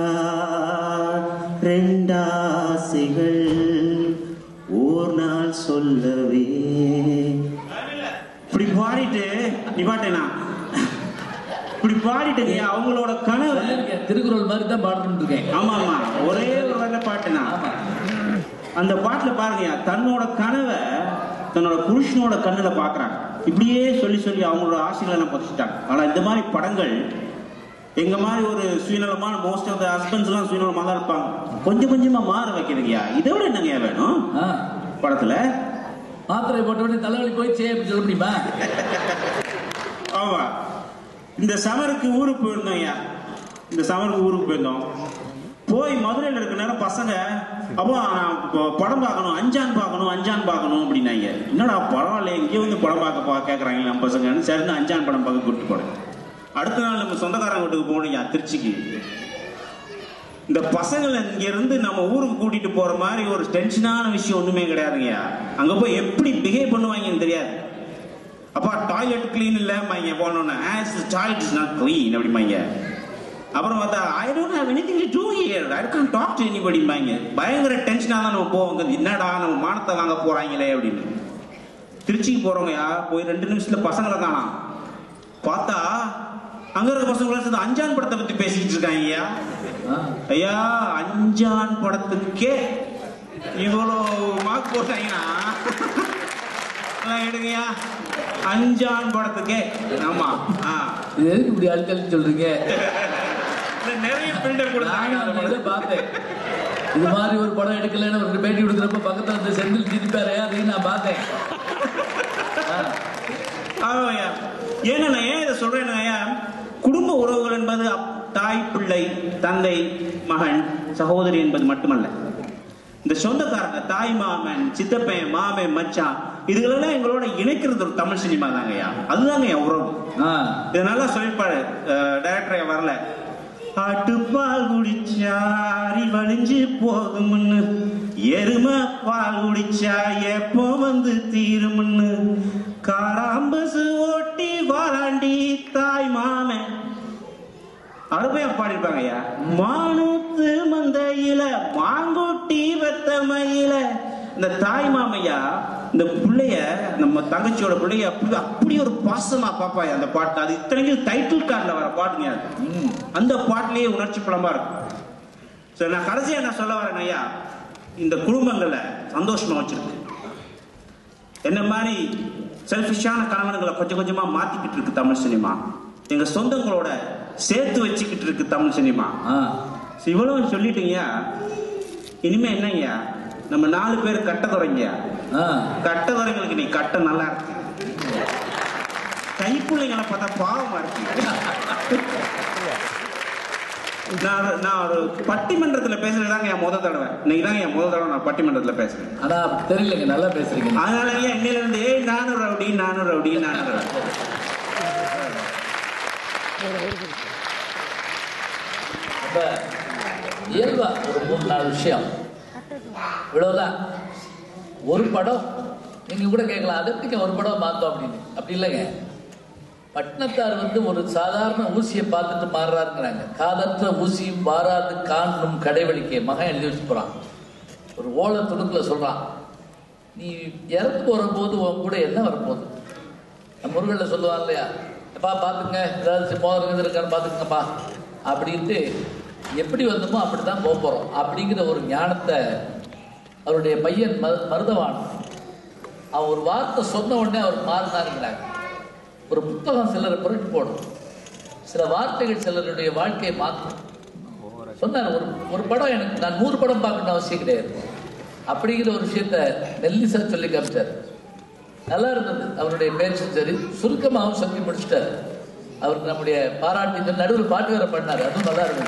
ரெண்டாசைகள் ஓர் நாள் சொல்லவே. இப்படி பாடிட்டு நீ பாட்டேனா இப்படி பாடிட்டு அவங்களோட கனவு திருக்குறள் மாதிரி தான் பாடணும்னு இருக்கேன். ஆமா ஆமா, ஒரே ஒரு வகையில பாட்டுனா அந்த பாட்டுல பாருங்க, தன்னோட கனவை தன்னோட புருஷனோட கண்ணுல பாக்குறாங்க. இப்படியே சொல்லி சொல்லி அவங்களோட ஆசைகளை எல்லாம் பதிச்சுட்டாங்க. ஆனா இந்த மாதிரி படங்கள் எங்க மாதிரி ஒரு சுயநலமான மோஸ்ட் ஆஃப் த ஹஸ்பண்ட்ஸ் எல்லாம் சுயநலமா தான் இருப்பாங்க, கொஞ்சம் கொஞ்சமா மாற வைக்கிறதுயா. இதை விட என்னங்க வேணும் படத்துல? மாத்திரை போட்டோடனே தலைவலி போய் செய்ய சொல்ல முடியுமா? ஆமா, இந்த சமருக்கு ஊருக்கு போயிருந்தோம் ஐயா. இந்த சமருக்கு ஊருக்கு போயிருந்தோம். போய் மதுரையில் இருக்க நேரம் பசங்க அப்போ நான் படம் பார்க்கணும், அஞ்சான் பார்க்கணும் அப்படின்னாங்க. என்னடா பரவாயில்ல, எங்கேயோ வந்து படம் பார்க்க கேட்குறாங்க நம்ம பசங்கன்னு சரிந்து அஞ்சான் படம் பார்க்க கூப்பிட்டு போனேன். அடுத்த நாள் நம்ம சொந்தக்காரங்க வீட்டுக்கு போனோம் திருச்சிக்கு. இந்த பசங்களை இங்க இருந்து நம்ம ஊருக்கு கூட்டிட்டு போற மாதிரி ஒரு டென்ஷனான விஷயம் ஒண்ணுமே கிடையாதுங்கய்யா. அங்க போய் எப்படி பிஹேவ் பண்ணுவாங்கன்னு தெரியாது. அப்பா டாய்லெட் கிளீன் இல்லைம்பாங்க, போனோன்னே டாய்லெட் இஸ் நாட் கிளீன் அப்படிம்பாங்க. அப்புறம் பார்த்தா I don't have anything to do here, I can't talk to எனிபடிம்பாங்க. பயங்கர டென்ஷனாக தான் நம்ம போவோங்க. என்னடா நம்ம மானத்தை வாங்க போறாங்களே அப்படின்னு. திருச்சிக்கு போறோங்கய்யா, போய் 2 நிமிஷத்துல பசங்களை காணோம். பார்த்தா அங்க இருக்க பசங்களை சேர்ந்து அஞ்சான் படத்தை பத்தி பேசிக்கிட்டு இருக்காங்க. ஐயா ஐயா, அஞ்சான் படத்துக்கே இவ்வளோ மார்க் போட்டாங்கன்னா எடுங்கய்யா, அஞ்சான் படத்துக்கே. ஆமா, இது எதுக்கு இப்படி அழுத்தல் சொல்றீங்க? நிறைய பில்டப் கொடுத்தாங்க. பார்த்தேன் இது மாதிரி ஒரு படம் எடுக்கலன்னு ஒரு பேட்டி கொடுக்குறப்ப பக்கத்துல வந்து செந்தில் திருப்பாரு, அதையும் நான் பார்த்தேன். ஆமாய்யா, ஏன்னா நான் ஏன் இதை சொல்றேன்னா ஐயா, குடும்ப உறவுகள் என்பது தாய் பிள்ளை, தந்தை மகன், சகோதரி என்பது மட்டுமல்ல. இந்த சொந்தக்காரங்க, தாய் மாமன், சித்தப்பன், மாமன், மச்சான், இதுகளெல்லாம் எங்களோட இணைக்கிறது ஒரு தமிழ் சினிமா தாங்கய்யா. அதுதாங்க என் உறவு. இது நல்லா சொல்லிப்பாரு டைரக்டர் வரல. ஆட்டுப்பால் குடிச்சா அறிவழிஞ்சு போகும்னு, எருமை பால் குடிச்சா எப்போ வந்து தீரும்னு, காராம்பசு ஓட்டி வாராண்டி தாய் மாமன் அருமையா பாடிருப்பாங்க ஐயா. மானூத்து மந்தையில மாங்கொட்டி வெத்தமையில. இந்த தாய் மாமையா இந்த பிள்ளைய, நம்ம தங்கச்சியோட பிள்ளைய அப்படி ஒரு பாசமா பாப்பாயா அந்த பாட்டு. அது இத்தனைக்கும் டைட்டில் கார்டில் வர பாட்டுங்க. அந்த பாட்டிலேயே உணர்ச்சி படமா இருக்கும். சரி, நான் கடைசியா என்ன சொல்ல வரேன் ஐயா, இந்த குடும்பங்களை சந்தோஷமா வச்சிருக்கு. என்ன மாதிரி செல்ஃபிஷான கணவன்களை கொஞ்சம் கொஞ்சமா மாத்திக்கிட்டு இருக்கு தமிழ் சினிமா. எங்க சொந்தங்களோட சேர்த்து வச்சுக்கிட்டு இருக்கு தமிழ் சினிமா. இவ்வளவு சொல்லிட்டீங்க. இனிமே என்னங்க, நம்ம 4 பேர் கட்ட துறைங்க. கட்ட துறைங்களுக்கு நீ கட்ட நல்லா இருக்கு, கைப்பிள்ளைங்களை பார்த்தா பாவமா இருக்கு. நான் ஒரு பட்டிமன்றத்துல பேசுறதுதாங்க என் முதல் தடவை. இன்னைக்கு தாங்க என் முதல் தடவை நான் பட்டிமன்றத்துல பேசுறேன். ஆனா தெரியலங்க, நல்லா பேசுறீங்க. அதனால இன்னையில இருந்து நானும் ரவுடி. இயல்பா ஒரு 3-4 விஷயம் இவ்வளவுதான். ஒரு படம் நீங்க கூட கேட்கலாம், அதற்கு ஒரு படம் பார்த்தோம் அப்படின்னு. அப்படி இல்லைங்க. பட்டினத்தார் வந்து ஒரு சாதாரண ஊசியை பார்த்துட்டு மாறுறாருங்கிறாங்க. காதற்ற ஊசியும் வாராது காணும் கடைவழிக்கை மகன் எழுதி வச்சு போறான். ஒரு ஓலை துணுக்குல சொல்றான், நீ இறந்து போற போது உன் கூட என்ன வரப்போகுது. நம்ம முருகன்ல சொல்லுவான் இல்லையா, எப்பா பார்த்துங்க, ஏதாவது மோதிரம் இருக்கான்னு பார்த்துக்கங்கப்பா அப்படின்ட்டு. எப்படி வந்தோமோ அப்படித்தான் போக போறோம் அப்படிங்கிற ஒரு ஞானத்தை அவருடைய பையன் மருதவான் அவன் ஒரு வார்த்தை சொன்ன உடனே அவர் மாறினாருங்கிறாங்க. ஒரு புத்தகம் சிலரை புரட்டி போடும். சில வார்த்தைகள் சிலருடைய வாழ்க்கையை மாற்றும். சொன்னார், ஒரு படம் எனக்கு நான் 100 படம் பார்க்கணும்னு அவசியம் கிடையாது அப்படிங்கிற ஒரு விஷயத்த மெல்லிசா சொல்லி காமிச்சார். நல்லா இருந்தது அவருடைய பேச்சு. சரி, சுருக்கமாகவும் சொல்லி முடிச்சிட்டார். அவருக்கு நம்முடைய பாராட்டு நடுவில் பாட்டு வேற பண்ணார், அதுவும் நல்லா இருந்தது.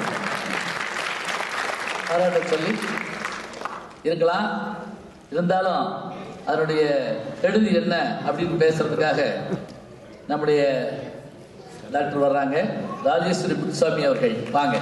பாராட்ட சொல்லி இருக்கலாம். இருந்தாலும் அதனுடைய கெடுதி என்ன அப்படின்னு பேசுறதுக்காக நம்முடைய டாக்டர் வர்றாங்க. ராஜேஸ்வரி புட்சாமி அவர்கள் வாங்க.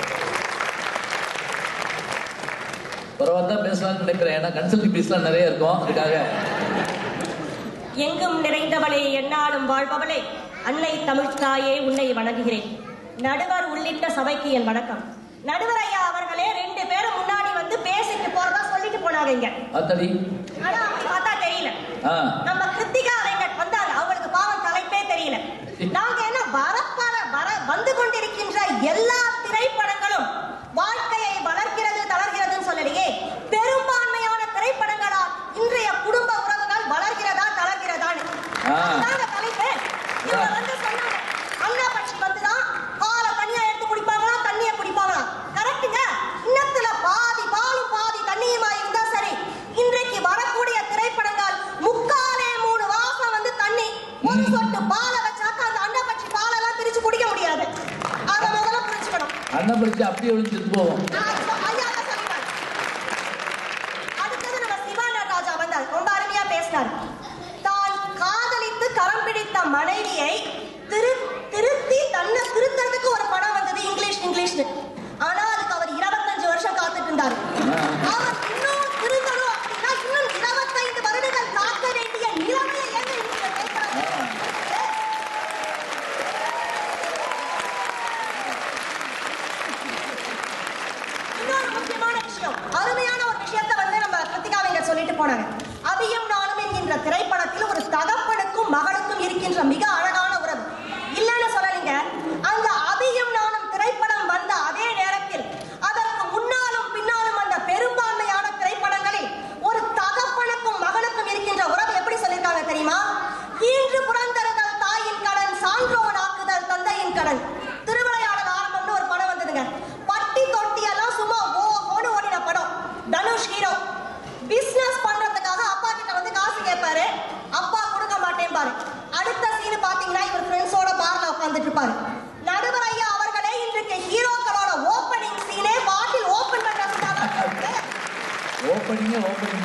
பரவாயில்ல பேசலாம்னு நினைக்கிறேன், ஏன்னா கன்சல்டிங் பீஸ்லாம் நிறைய இருக்கும். அதுக்காக எங்கும் நிறைந்தவளே, என்னாலும் வாழ்பவளே, அன்னை தமிழ் தாயே உன்னை வணங்குகிறேன். நடுவர் உள்ளிட்ட சபைக்கு என் வணக்கம். நடுவர் ஐயா அவர்களே 2 பேரும் முன்னாடி வந்து பேசிட்டு போறதா சொல்லிட்டு போனாங்க. ஆனா அப்படி பார்த்தா தெரியல. நம்ம கிருத்திகா வெங்கட் வந்தாங்க, அவங்களுக்கு பாவம் தலைப்பே தெரியல. நாங்க என்ன வந்து கொண்டிருக்கின்ற எல்லா திரைப்படங்களும் வாழ்க்கையை வளர்க்கிறது தளர்கிறதுன்னு சொல்லலையே. பெரும்பான்மையான திரைப்படங்களால் இன்றைய குடும்ப உறவுகள் வளர்கிறதா தளர்கிறதான்னு தலைப்பு. இவங்க வந்து சொன்னாங்க, அண்ணா பட்சி வந்துதான் பாலை தனியா எடுத்து குடிப்பாங்களா தண்ணியை குடிப்பாங்களா? கரெக்டுங்க. இன்னத்துல பாதி பாலும் பாதி தண்ணியுமா இருந்தா சரி. இன்றைக்கு வரக்கூடிய திரைப்படங்கள் 3/4 வாசம் வந்து தண்ணி, ஒரு சொட்டு பாலை வச்சாக்க அந்த அண்ணா பட்சி பாலெல்லாம் பிரிச்சு குடிக்க முடியாது. அதை முதல்ல புரிஞ்சுக்கணும். அண்ணா பட்சி அப்படியே ஒழிஞ்சிட்டு போவோம். அடுத்தது நம்ம சிவானா ராஜா வந்தார், ரொம்ப அருமையா பேசினார். தான் காதலித்து கரம் பிடித்த மனைவியை திருத்தி தன்னை திருத்தறதுக்கு ஒரு படம் வந்தது, இங்கிலீஷ்னு. ஆனா அதுக்கு அவர் 25 வருஷம் காத்துட்டு இருந்தார். அவர் இன்னும் திருத்தணும் அப்படின்னா இன்னும் 25 வருடங்கள் காக்க வேண்டிய நிலைமையை ஏங்க இவங்க கேட்கிறாங்க? இன்னொரு முக்கியமான விஷயம், அருமையான ஒரு விஷயத்தை வந்து நம்ம கிருத்திகாவைங்க சொல்லிட்டு போனாங்க. அபியும் நானும் என்கின்ற திரைப்படத்தில் ஒரு தகப்பனுக்கும் மகனுக்கும் இருக்கின்ற மிக அழகான உறவு இல்லைன்னு சொல்லலீங்க. அந்த அபியும் நானும் திரைப்படம் வந்த அதே நேரத்தில் அதற்கு முன்னாலும் பின்னாலும் அந்த பெரும்பான்மையான திரைப்படங்களில் ஒரு தகப்பனுக்கும் மகனுக்கும் இருக்கின்ற உறவு எப்படி சொல்லியிருக்காங்க தெரியுமா? ஈன்று புறந்தறுதல் தாயின் கடன், சான்றோன் ஆக்குதல் தந்தையின் கடன். திருவிளையாடல் ஆரம்பம்னு ஒரு படம் வந்ததுங்க. பட்டி தொட்டி எல்லாம் சும்மா ஓன்னு ஓடின படம். தனுஷ் ஹீரோ. பிசினஸ் பண்றதுக்காக அப்பா கிட்ட வந்து காசு கேட்பாரு, அப்பா கொடுக்க மாட்டேன் பாரு. அடுத்த சீன் பாத்தீங்கன்னா இவர் ஃப்ரெண்ட்ஸோட பார்ல உட்கார்ந்துட்டு இருப்பாரு. நடுவர் ஐயா அவர்களே இன்றைக்கு ஹீரோக்களோட ஓபனிங் சீனே பாட்டில் ஓபன் பண்றதுக்காக ஓபனிங்க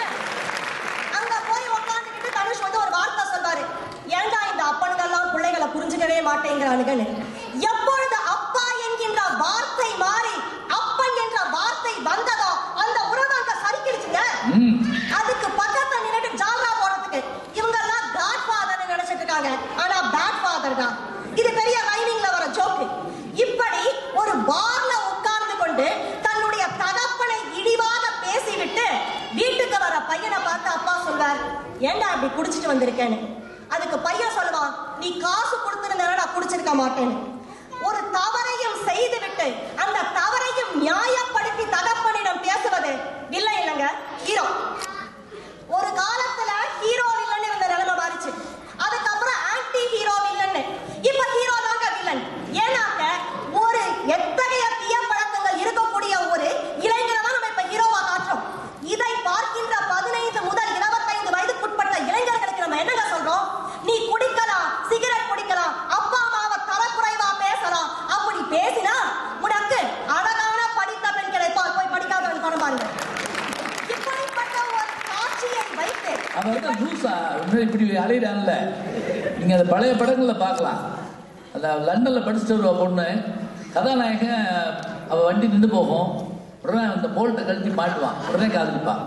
அங்க போய் உட்கார்ந்துட்டு தனுஷ் வந்து ஒரு வார்த்தை சொல்வாரு, ஏண்டா இந்த அப்பனுங்கெல்லாம் பிள்ளைகளை புரிஞ்சுக்கவே மாட்டேங்கிறானுங்கன்னு. எப்பொழுது அப்பா என்கின்ற வார்த்தை மாறி அப்பன் என்ற வார்த்தை வந்ததோ அந்த உறவு அங்க சரிக்கிடுச்சுங்க. அதுக்கு பக்கத்துல நின்னுட்டு ஜால்ரா போடுறதுக்கு இவங்க எல்லாம் காட் ஃபாதர் நினைச்சிட்டு இருக்காங்க, ஆனா பேட் ஃபாதர் தான். இது பெரிய ரைமிங்ல வர ஜோக்கு. இப்படி ஒரு பார்ல உட்கார்ந்து கொண்டு தன்னுடைய தகப்பனை இழிவாக பேசிவிட்டு வீட்டுக்கு வர பையனை பார்த்து அப்பா சொல்வார், ஏண்டா அப்படி குடிச்சிட்டு வந்திருக்கேன்னு. அதுக்கு பையன் சொல்லுவான், நீ காசு கொடுத்திருந்தா நான் குடிச்சிருக்க மாட்டேன்னு. ஒரு தவறையும் செய்துவிட்டு அந்த தவறையும் நியாயப்படுத்தி தகப்பனிடம் பேசுவது வில்லை இல்லைங்க, ஹீரோ. ஒரு காலத்துல ஹீரோ வில்லன் இருந்த நிலைமை மாறிச்சு. அதுக்கப்புறம் ஆன்டி ஹீரோ வில்லன், இப்ப ஹீரோ தாங்க வில்லன். ஏன்னாக்க ஒரு எத்தகைய தீய பழக்கங்கள் இருக்கக்கூடிய ஒரு இளைஞரை தான் நம்ம இப்ப ஹீரோவா காட்டுறோம். இதை பார்க்கின்ற 15 முதல் 25 வயதுக்குட்பட்ட இளைஞர்களுக்கு நம்ம என்னங்க சொல்றோம்? நீ குடிக்கலாம், சிகரெட் குடிக்கலாம், அப்பா அம்மாவை தரக்குறைவா பேசலாம். அப்படி பேசினா உனக்கு அழகான படித்த பெண் கிடைப்பால், போய் படிக்காதவன் படம் பாருங்க. இப்படிப்பட்ட ஒரு காட்சியை வைத்து அவன் லூசா இப்படி அலையிறான்ல. நீங்க அந்த பழைய படங்கள்ல பார்க்கலாம். அந்த லண்டன்ல படிச்சுட்டு வருவா பொண்ணு, கதாநாயகன் அவ வண்டி நின்று போகும், உடனே அந்த போல்ட்டை கழட்டி மாட்டுவான், உடனே காதலிப்பான்.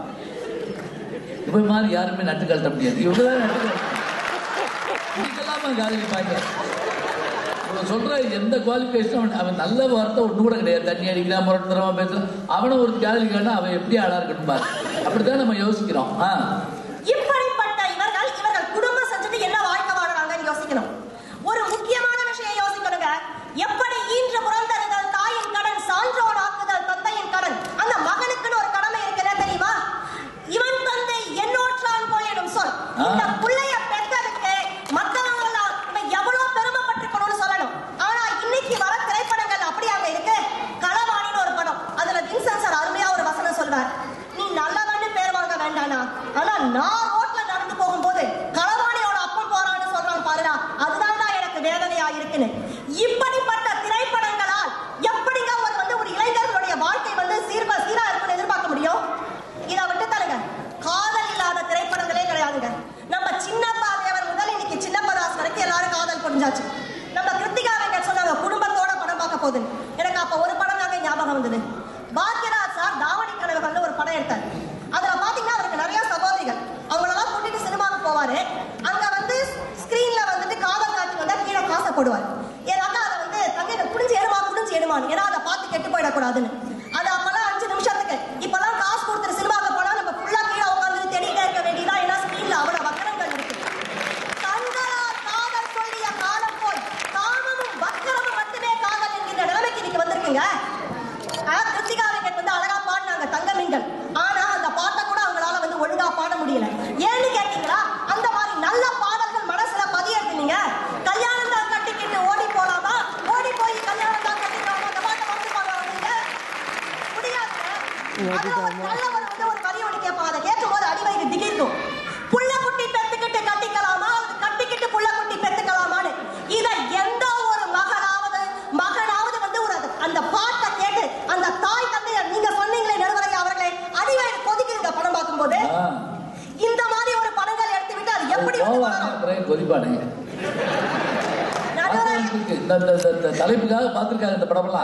இப்ப மாதிரி யாருமே நட்டு கழட்ட முடியாது. இவங்கதான் நட்டு காதலிப்பாங்க. இவங்க சொல்ற எந்த குவாலிஃபிகேஷனும் அவன் நல்ல வார்த்தை ஒண்ணு கூட கிடையாது. தண்ணி அடிக்கிறான், முரட்டுத்தரமா பேசுறான், அவனை ஒரு காதலிக்கான அவன் எப்படி ஆளா இருக்கணும் பாரு. அப்படித்தான் நம்ம யோசிக்கிறோம். இப்படிப்பட்ட இவர்கள் குடும்பம் செஞ்சுட்டு என்ன வாழ்க்கை வாழறாங்கன்னு யோசிக்கணும். ஒரு முக்கியமான விஷயம் யோசிக்கணுங்க. எப்படி ஈன்று புறந்தறுதல் தாயின் கடன், சான்றோன் ஆக்குதல் தந்தையின் கடன். அந்த மகனுக்குன்னு ஒரு கடமை இருக்குன்னு தெரியுமா? இவன் தந்தை என்னோற்றான் போயிடும் சொல். இந்த பிள்ளைய பெற்றதுக்கு மற்றவங்க எல்லாம் எவ்வளவு பெருமைப்பட்டிருக்கணும்னு சொல்லணும். ஆனா போகுதுன்னு. எனக்கு அப்ப ஒரு படம் தாங்க ஞாபகம் வந்தது. பாக்யராஜ் சார் தாவணி கனவுகள்னு ஒரு படம் எடுத்தார். அதுல பாத்தீங்கன்னா அவருக்கு நிறைய சகோதரிகள், அவங்களெல்லாம் கூட்டிட்டு சினிமாவுக்கு போவாரு. அங்க வந்து ஸ்கிரீன்ல வந்துட்டு காதல் காட்சி வந்தா கீழே காசை போடுவார். ஏன்னா அதை வந்து தங்கைகள் புடிஞ்சு ஏறுமான்னு, ஏன்னா அதை பார்த்து கெட்டு போயிடக்கூடாதுன்னு. அது அப்பெல்லாம் 5 நிமிஷத்துக்கு. இப்பெல்லாம் காசு கொடுத்துட்டு சினிமாவுக்கு போனா நம்ம ஃபுல்லா கீழே உட்காந்து தேடிட்டே இருக்க வேண்டியதா, ஏன்னா ஸ்கிரீன்ல அவ்வளவு வக்கரங்கள் இருக்கு. தங்களால் காதல் சொல்லிய காலம் போய் காமமும் வக்கரமும் மட்டுமே காதல் என்கிற நிலைமைக்கு இன்னைக்கு வந்திருக்குங்க. கிருத்திகா வெங்கட் வந்து அழகா பாடினாங்க தங்க மீன்கள். ஆனா அந்த பாட்டை கூட அவங்களால வந்து ஒழுங்கா பாட முடியல. ஏன்னு கேட்டீங்களா, அந்த மாதிரி நல்ல பாடல்கள் மனசுல பதியறது. நீங்க கல்யாணம் தான் கட்டிக்கிட்டு ஓடி போலாமா, ஓடி போய் கல்யாணம் தான் கட்டிக்கலாமா, அந்த பாட்டை வந்துருப்பாங்க முடியாது. அதுல ஒரு நல்லவர் வந்து ஒரு வரி ஒண்ணு கேட்பாங்க. அதை கேட்கும் போது அடிவயிறு திகிர்க்கும். புள்ள குட்டி பெத்துக்கிட்டு கட்டிக்கலாமா, கட்டிக்கிட்டு புள்ள குட்டி பெத்துக்கலாமான்னு. இதை எந்த ஒரு மகனாவது வந்து ஒரு அந்த பாட்டை கேட்டு அந்த தாய் தந்தையர், நீங்க சொன்னீங்களே நடுவரை அவர்களே, அடிவயிறு கொதிக்குதுங்க படம் பார்க்கும்போது. இந்த மாதிரி ஒரு படங்கள் எடுத்து விட்டு அது எப்படி கொதிப்பானே தலைப்புக்காக பார்த்திருக்காங்க இந்த படமெல்லாம்.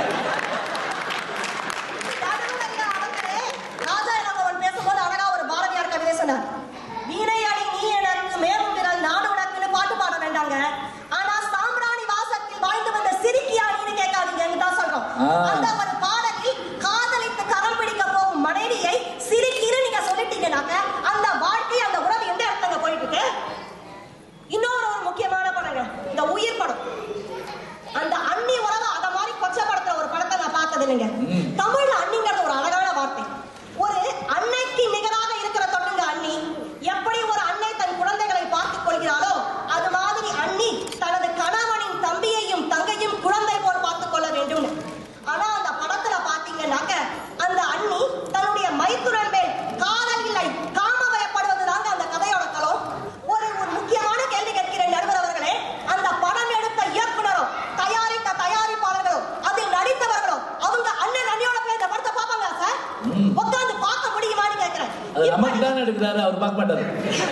ராஜா இளங்கோவன் பேசும்போது அழகா ஒரு பாரதியார் கவிதை சொன்னார். வீணை அடி நீ எனக்கு மேலும் விரல் நாடு உனக்குன்னு பாட்டு பாட வேண்டாங்க. ஆனா சாம்பிராணி வாசத்தில் வாழ்ந்து வந்த சிரிக்கியா நீன்னு கேட்காதீங்கன்னு தான் சொல்றோம். அந்த ஒரு பாடலில் காதலித்து கரம் பிடிக்க போகும் மனைவியை சிரிக்கின்னு நீங்க சொல்லிட்டீங்கன்னாக்க அந்த வாழ்க்கை அந்த உறவு எந்த இடத்துல போயிட்டு இருக்கு. இன்னொரு ஒரு முக்கியமான படங்க இந்த உயிர் படம். அந்த அண்ணி உறவு அத மாதிரி கொச்சப்படுத்துற ஒரு படத்தை நான் பார்த்தது இல்லைங்க. தமிழ்ல அண்ணிங்கிறது ஒரு அழகான வார்த்தை. ஒரு அன்னைக்கு நிகராக இருக்கிற தொட்டுங்க அண்ணி. எப்படி ஒரு அன்னை தன் குழந்தைகளை பார்த்துக் கொள்கிறாளோ அது மாதிரி அண்ணி தனது கணவனின் தம்பியையும் தங்கையும் குழந்தை போல் பார்த்துக் கொள்ள வேண்டும். ஆனா அந்த படத்துல பாத்தீங்கன்னாக்க அந்த அண்ணி தன்னுடைய மைத்துரன் மேல் காதல் இல்லை காம பயப்படுவதுதாங்க அந்த கதையோட களம். ஒரு முக்கியமான கேள்வி கேட்கிறேன் நடுவர் அவர்களே, அந்த படம் எடுத்த இயக்குனரோ தயாரித்த தயாரிப்பாளர்களோ அதில் நடித்தவர்களோ அவங்க அண்ணன் அண்ணியோட போய் இந்த படத்தை பார்ப்பாங்க சார்? உட்கார்ந்து பார்க்க முடியுமான்னு கேட்கிறேன். நமக்கு தான் எடுக்கிறாரு, அவர் பார்க்க மாட்டாரு.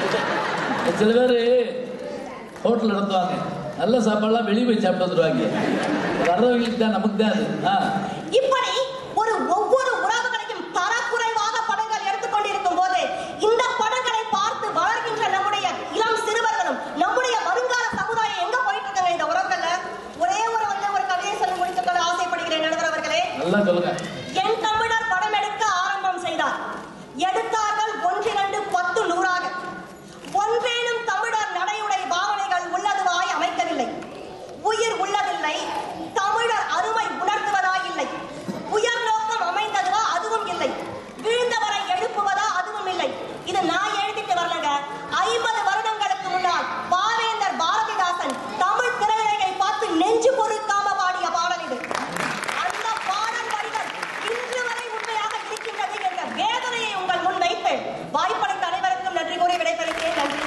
சில பேரு ஹோட்டல் நடத்துவாங்க, நல்ல சாப்பாடுலாம் வெளியே போய் சாப்பிட்டு வந்துருவாங்க. வர்றவங்களுக்கு தான், நமக்கு தான் அது. இப்படி ஒரு ஒவ்வொரு உறவுகளையும் தரக்குறைவாக படங்கள் எடுத்துக்கொண்டிருக்கும் போது இந்த படங்களை பார்த்து வளர்கின்ற நம்முடைய இளம் சிறுவர்களும் நம்முடைய வருங்கால சமுதாயம் எங்க போயிட்டு இருக்காங்க இந்த உறவுகள்ல? ஒரே ஒரு கதையை சொல்லி முடித்துக்கொள்ள ஆசைப்படுகிறேன் நடுவர் அவர்களே. நல்லா சொல்லுங்க. என் தமிழர் படம் எடுக்க ஆரம்பம் செய்தார். எடுத்தார்கள் 1, 2, 10, 100ஆக. ஒன்றேனும் தமிழர் நடையுடை பாவனைகள் உள்ளதுவாய் அமைக்கவில்லை. உயிர் உள்ளதில்லை. தமிழர் அருமை உணர்த்துவதாய் இல்லை. உயர் நோக்கம் அமைந்ததுவா அதுவும் இல்லை. வீழ்ந்தவரை எழுப்புவதா அதுவும் இல்லை. இது நான் எழுதிட்டு வரலங்க. 50 வருடங்களுக்கு முன்னால் பாவேந்தர் பாரதிதாசன் தமிழ் திரையுலகை பார்த்து நெஞ்சு பொறுக்காம பாடிய பாடல் இது. அந்த பாடல் வரிகள் இன்று வரை உண்மையாக இருக்கின்றது என்ற வேதனையை உங்கள் முன் வைத்து வாய்ப்பளித்த அனைவருக்கும் நன்றி கூறி விடைபெறுகிறேன். நன்றி.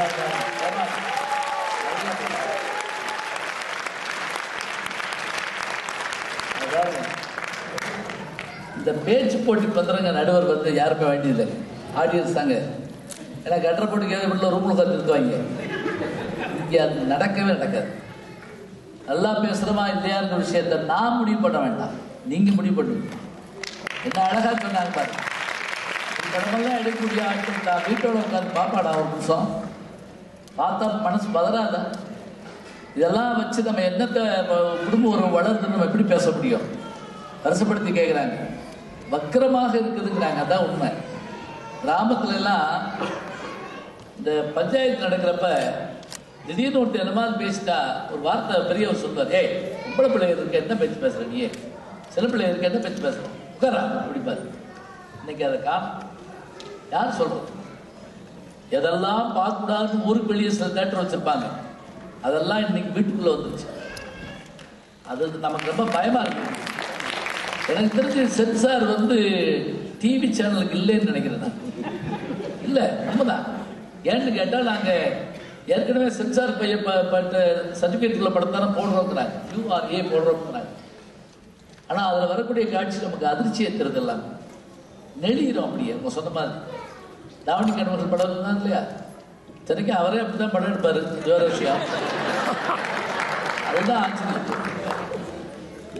இந்த பேச்சு போட்டி பத்திரங்க நடுவர் வந்து யாருமே வேண்டியதில்லை, ஆடியன்ஸ் தாங்க. ஏன்னா கட்டுற போட்டி கேட்க ரூம்ல உட்காந்து இருக்குவாங்க. இங்கே அது நடக்கவே நடக்காது. நல்லா பேசுறமா இல்லையான்ற விஷயத்த நான் முடிவு பண்ண வேண்டாம், நீங்க முடிவு பண்ணுங்க. என்ன அழகா சொன்னாங்க பாரு. படமெல்லாம் எடுக்கக்கூடிய ஆட்கள் நான் வீட்டோட உட்காந்து பாப்பாடா ஒரு நிமிஷம் பார்த்தா மனசு பதறாத. இதெல்லாம் வச்சு நம்ம என்னத்தை குடும்ப உறவு வளருதுன்னு நம்ம எப்படி பேச முடியும்? வருஷப்படுத்தி கேட்குறாங்க, வக்கரமாக இருக்குதுங்கிறாங்க. அதான் உண்மை. கிராமத்துல எல்லாம் இந்த பஞ்சாயத்து நடக்கிறப்ப திடீர்னு ஒருத்தர் என்ன மாதிரி பேசிட்டா ஒரு வார்த்தை பெரியவர் சொல்வார், ஏய் பொம்பளை பிள்ளைங்க இருக்க என்ன பேச்சு பேசுற, நீ சில பிள்ளைங்க இருக்க என்ன பேச்சு பேசுற, உட்காரா அப்படிப்பாரு. இன்னைக்கு அதை காணும் யார் சொல்றது? எதெல்லாம் பார்க்கக்கூடாதுன்னு ஊருக்கு வெளியே சில தேட்டர் வச்சிருப்பாங்க, அதெல்லாம் இன்னைக்கு வீட்டுக்குள்ள வந்துருச்சு. அது நமக்கு ரொம்ப பயமா இருக்கு. எனக்கு தெரிஞ்சு சென்சார் வந்து டிவி சேனலுக்கு இல்லைன்னு நினைக்கிறேன். இல்ல நம்மதான். ஏன்னு கேட்டா நாங்க ஏற்கனவே சென்சார் சர்டிபிகேட் உள்ள படம் தானே போடுறோங்கிறாங்க, URA போடுறோங்கிறாங்க. ஆனா அதுல வரக்கூடிய காட்சி நமக்கு அதிர்ச்சியை தருதெல்லாம் நெளிகிறோம். அப்படியே உங்க சொன்ன மாதிரி தாவணி கணவர்கள் படம் தான் இல்லையா, சரிக்கும் அவரே அப்படிதான் படம் எடுப்பாரு. வேற விஷயம் அதுதான் ஆச்சரியம்.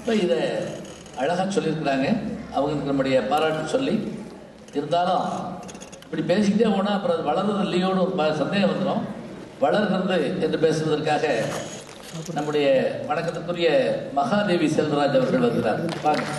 இப்போ இதை அழகாக சொல்லியிருக்கிறாங்க. அவங்களுக்கு நம்முடைய பாராட்டு சொல்லி, இருந்தாலும் இப்படி பேசிக்கிட்டே போனால் அப்புறம் அது வளர்றது இல்லையோன்னு ஒரு சந்தேகம் வந்துடும். வளர்கிறது என்று பேசுவதற்காக நம்முடைய வணக்கத்துக்குரிய மகாதேவி செல்வராஜ் அவர்கள் வருகிறார். பாருங்க.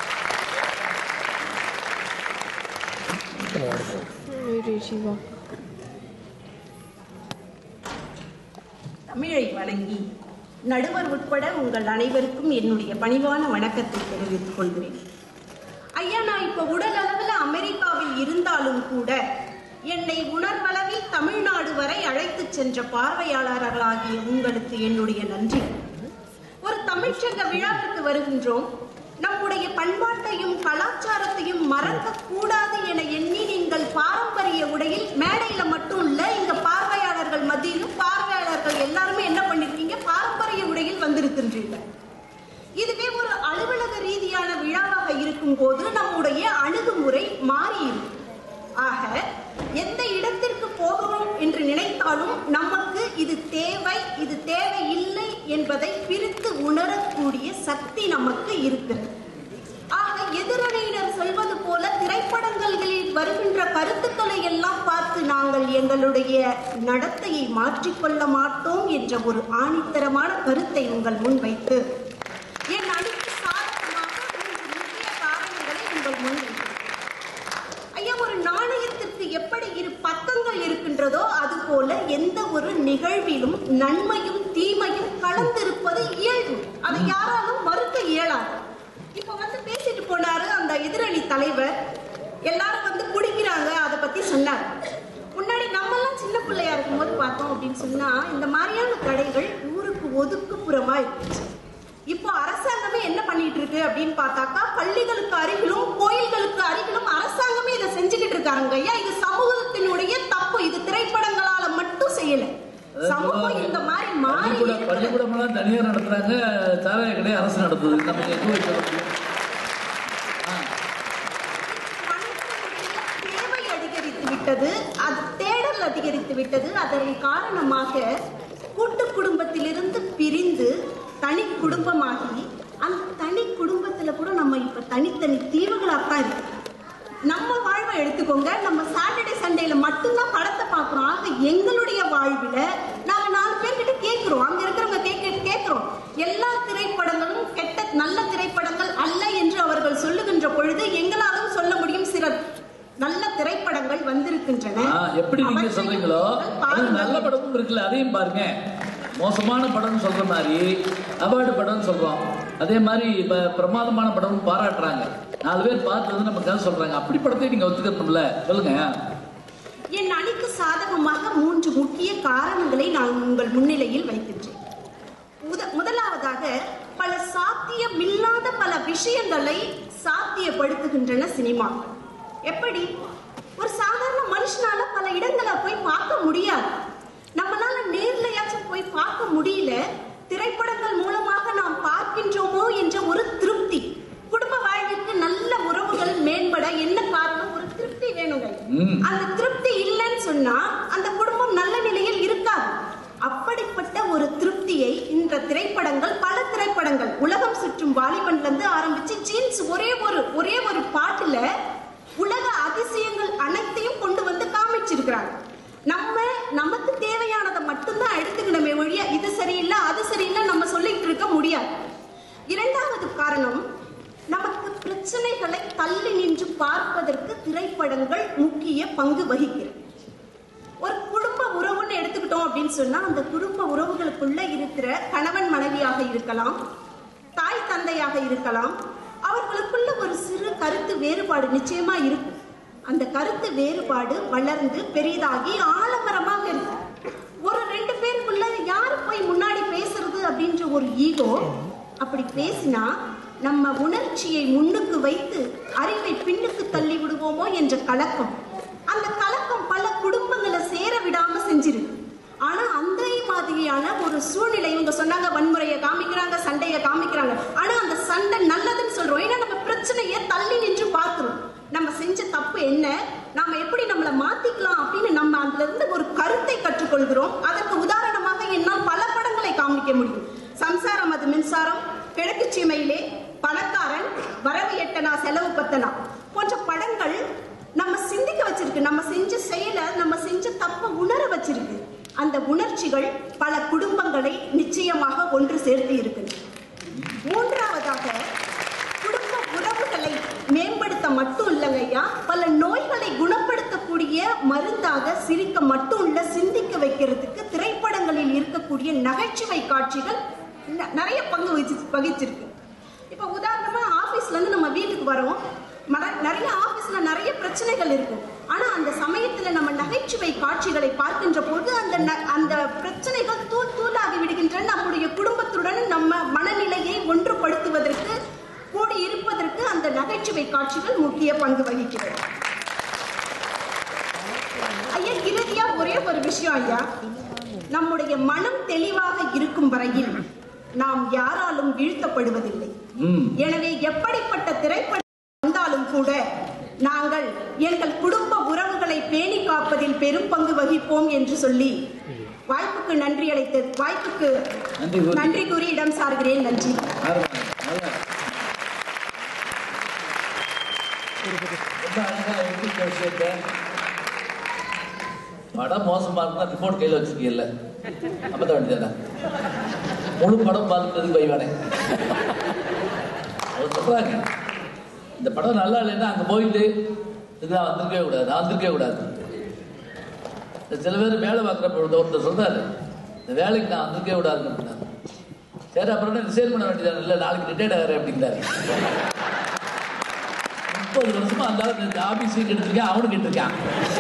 தமிழை வணங்கி நடுவர் உட்பட உங்கள் அனைவருக்கும் என்னுடைய பணிவான வணக்கத்தை தெரிவித்துக் கொள்கிறேன். ஐயா, நான் இப்ப உடல் அளவில் அமெரிக்காவில் இருந்தாலும் கூட என்னை உணர்வளவில் தமிழ்நாடு வரை அழைத்து சென்ற பார்வையாளர்களாகிய உங்களுக்கு என்னுடைய நன்றி. ஒரு தமிழ்ச்சங்க விழாவிற்கு வருகின்றோம். நம்முடைய பண்பாட்டையும் கலாச்சாரத்தையும் மறக்க கூடாது என எண்ணி நீங்கள் பாரம்பரிய உடையில் மேடையில மட்டும் இல்ல, இங்க பார்வையாளர்கள் மத்தியிலும் பார்வையாளர்கள் எல்லாருமே என்ன பண்ணிருக்கீங்க, பாரம்பரிய உடையில் வந்திருக்கின்றீர்கள். இதுவே ஒரு அலுவலக ரீதியான விழாவாக இருக்கும் போது நம்முடைய அணுகுமுறை மாறியிருக்கும். ஆக எந்த இடத்திற்கு போகிறோம் என்று நினைத்தாலும் நமக்கு இது தேவை, இது தேவையில்லை என்பதை பிரித்து உணரக்கூடிய சக்தி நமக்கு இருக்கிறது. ஆக எதிரணியினர் சொல்வது போல திரைப்படங்களில் வருகின்ற கருத்துக்களை எல்லாம் பார்த்து நாங்கள் எங்களுடைய நடத்தையை மாற்றிக்கொள்ள மாட்டோம் என்ற ஒரு ஆணித்தரமான கருத்தை உங்கள் முன் வைத்து என் அணிக்கு சாதகமாக 3 முக்கிய காரணங்களை உங்கள் முன் வைத்து, ஐயா, ஒரு நாணயத்திற்கு எப்படி 2 பக்கங்கள் இருக்கின்றதோ அதுபோல எந்த ஒரு நிகழ்விலும் நன்மையும் தீமையும் கலந்திருப்பது இயல்பு. அதை யாராலும் மறுக்க இயலாது. இப்ப வந்து பேசிட்டு போனாரு அந்த எதிரணி தலைவர், எல்லாரும் குடிக்கிறாங்க, அதை பத்தி சொன்னார். முன்னாடி நம்ம எல்லாம் சின்ன பிள்ளையா இருக்கும் போது பார்த்தோம் அப்படின்னு சொன்னா இந்த மாதிரியான கடைகள் ஊருக்கு ஒதுக்குப்புறமா இருந்துச்சு. இப்போ அரசாங்கமே என்ன பண்ணிட்டு இருக்கு அப்படின்னு பார்த்தாக்கா, பள்ளிகளுக்கு அருகிலும் கோயில்களுக்கு அருகிலும் அரசாங்கமே இதை செஞ்சுக்கிட்டு இருக்காங்க. ஐயா, இது சமூகத்தினுடைய தப்பு. இது திரைப்படங்களால மட்டும் செய்யல, சமூகம் இந்த மாதிரி மாறி. பள்ளிக்கூடமெல்லாம் தனியார் நடத்துறாங்க, சாராய கடை அரசு நடத்துது. தேவை அதிகரித்து விட்டது, அது தேடல் அதிகரித்து விட்டது. அதன் காரணமாக கூட்டு குடும்பத்திலிருந்து பிரிந்து தனி குடும்பமாகி அந்த தனி குடும்பத்துல கூட நம்ம இப்ப தனித்தனி தீவுகளாத்தான் இருக்கு. நம்ம வாழ்வை எடுத்துக்கோங்க, நம்ம சாட்டர்டே சண்டேல மட்டும்தான் படத்தை பார்க்கிறோம். ஆக எங்களுடைய வாழ்வில நாங்க 4 பேர்கிட்ட கேட்கிறோம், அங்க இருக்கிறவங்க கேட்கிறோம், எல்லா திரைப்படங்களும் கெட்ட நல்ல திரைப்படங்கள் அல்ல என்று அவர்கள் சொல்லுகின்ற பொழுது எங்களாலும் சொல்ல முடியும், சில நல்ல திரைப்படங்கள் வந்திருக்கின்றன. எப்படி நீங்க சொல்றீங்களோ நல்ல படமும் இருக்குல்ல, அதையும் பாருங்க. மோசமான படம் சொல்ற மாதிரி அவார்டு படம் சொல்றோம், அதே மாதிரி இப்ப பிரமாதமான படம் பாராட்டுறாங்க, 4 பேர் பார்த்தது நமக்காக சொல்றாங்க. அப்படி படத்தை நீங்க ஒத்துக்கணும்ல, சொல்லுங்க. என் அணிக்கு சாதகமாக 3 முக்கிய காரணங்களை நான் உங்கள் முன்னிலையில் வைக்கின்றேன். முதலாவதாக, பல சாத்தியமில்லாத பல விஷயங்களை சாத்தியப்படுத்துகின்றன சினிமாக்கள். எப்படி? ஒரு சாதாரண மனுஷனால பல இடங்களை போய் பார்க்க முடியாது, நம்மளால நேர்லயாச்சும் போய் பார்க்க முடியல. திரைப்படங்கள் மூலமாக நாம் பார்க்கின்றோமோ என்ற ஒரு திருப்தி, குடும்ப வாழ்விற்கு நல்ல உறவுகள் மேம்பட என்ன காரணம்? ஒரு திருப்தி வேணுங்க. அந்த திருப்தி இல்லைன்னு சொன்னா அந்த குடும்பம் நல்ல நிலையில் இருக்காது. அப்படிப்பட்ட ஒரு திருப்தியை இந்த திரைப்படங்கள், பல திரைப்படங்கள், உலகம் சுற்றும் வாலிபன்ல இருந்து ஆரம்பிச்சு ஜீன்ஸ் ஒரே ஒரு பாட்டுல உலக அதிசயங்கள் அனைத்தையும் கொண்டு வந்து காமிச்சிருக்கிறாங்க. நமக்கு தேவையானதை மட்டும்தான் எடுத்துக்கணுமே ஒழிய இது சரியில்லை அது சரியில்லை நம்ம சொல்லிட்டு இருக்க முடியாது. இரண்டாவது காரணம், நமக்கு பிரச்சனைகளை தள்ளி நின்று பார்ப்பதற்கு திரைப்படங்கள் முக்கிய பங்கு வகிக்கிறது. ஒரு குடும்ப உறவுன்னு எடுத்துக்கிட்டோம் அப்படின்னு சொன்னா அந்த குடும்ப உறவுகளுக்குள்ள இருக்கிற கணவன் மனைவியாக இருக்கலாம், தாய் தந்தையாக இருக்கலாம், அவர்களுக்குள்ள ஒரு சிறு கருத்து வேறுபாடு நிச்சயமா இருக்கும். அந்த கருத்து வேறுபாடு வளர்ந்து பெரிதாகி ஆலமரமாக இருக்கு. ஒரு 2 பேருக்குள்ள யாரு போய் முன்னாடி பேசுறது அப்படின்ற ஒரு ஈகோ. அப்படி பேசினா நம்ம உணர்ச்சியை முன்னுக்கு வைத்து அறிவை பின்னுக்கு தள்ளி விடுவோமோ என்ற கலக்கம், அந்த கலக்கம் பல குடும்பங்களை சேர விடாம செஞ்சிருக்கு. ஆனா அந்த மாதிரியான ஒரு சூழ்நிலை, இவங்க சொன்னாங்க வன்முறையை காமிக்கிறாங்க, சண்டையை காமிக்கிறாங்க, ஆனா அந்த சண்டை நல்லதுன்னு சொல்றோம். ஏன்னா நம்ம பிரச்சனையை தள்ளி நின்று பார்க்கிறோம், நம்ம செஞ்ச தப்பு என்ன, நாம எப்படி நம்மளை மாத்திக்கலாம் அப்படின்னு நம்ம அதுல இருந்து ஒரு கருத்தை கற்றுக்கொள்கிறோம். அதற்கு உதாரணமாக என்னால் பல படங்களை காமிக்க முடியும். சம்சாரம் அது மின்சாரம், கிழக்கு சீமையிலே, பணக்காரன், வரவு எட்டனா செலவு பத்தனா போன்ற படங்கள் நம்ம சிந்திக்க வச்சிருக்கு. நம்ம செஞ்ச செயலை, நம்ம செஞ்ச தப்ப உணர வச்சிருக்கு. அந்த உணர்ச்சிகள் பல குடும்பங்களை நிச்சயமாக ஒன்று சேர்த்து இருக்கு. மூன்றாவதாக, குடும்ப உறவுகளை மேம்படுத்த மட்டும் இல்லைங்க ஐயா, பல நோய்களை குணப்படுத்தக்கூடிய மருந்தாக சிரிக்க மட்டும் இல்ல, சிந்திக்க வைக்கிறதுக்கு திரைப்படங்களில் இருக்கக்கூடிய நகைச்சுவை காட்சிகள் நிறைய பங்கு வகிச்சிருக்கு. இப்ப உதாரணமா ஆபீஸ்ல இருந்து நம்ம வீட்டுக்கு வரோம், நிறைய ஆபீஸ்ல நிறைய பிரச்சனைகள் இருக்கும். ஆனா அந்த சமயத்துல நம்ம நகைச்சுவை காட்சிகளை பார்க்கின்ற போது அந்த பிரச்சனைகள் தூள் தூளாகி விடுகின்றன. நம்முடைய குடும்பத்துடன் நம்ம மனநிலையை ஒன்றுபடுத்துவதற்கு, கூடி இருப்பதற்கு அந்த நகைச்சுவை காட்சிகள் முக்கிய பங்கு வகிக்கிறது. ஐயா, இறுதியா ஒரே ஒரு விஷயம் ஐயா, நம்முடைய மனம் தெளிவாக இருக்கும் வரையில் நாம் யாராலும் வீழ்த்தப்படுவதில்லை. எனவே எப்படிப்பட்ட திரைப்படம் வந்தாலும் கூட நாங்கள் எங்கள் குடும்ப உறவுகளை பேணி காப்பதில் பெரும் பங்கு வகிப்போம் என்று சொல்லி வாய்ப்புக்கு நன்றி கூறி இடம் சார்கிறேன். நன்றி. படம் மோசமா இருந்தா ரிப்போர்ட் கையில வச்சிருக்கீங்கல்ல, அப்பதான் வேண்டியதானே முழு படம் பார்த்துட்டு வைவானே. அவர் சொல்றாங்க இந்த படம் நல்லா இல்லைன்னா அங்க போயிட்டு இதுதான் வந்திருக்கவே கூடாது. சில பேர் வேலை பார்க்குற பொழுது ஒருத்தர் சொல்றாரு, இந்த வேலைக்கு நான் வந்திருக்கவே கூடாதுன்னு. சரி, அப்புறம் ரிசைன் பண்ண வேண்டியதானே, இல்லை நாளைக்கு ரிட்டையர்ட் ஆகிறேன் அப்படிங்கிறாரு. 30 வருஷமா அந்த ஆபீஸ் எடுத்திருக்கேன், அவனு கேட்டிருக்கான்.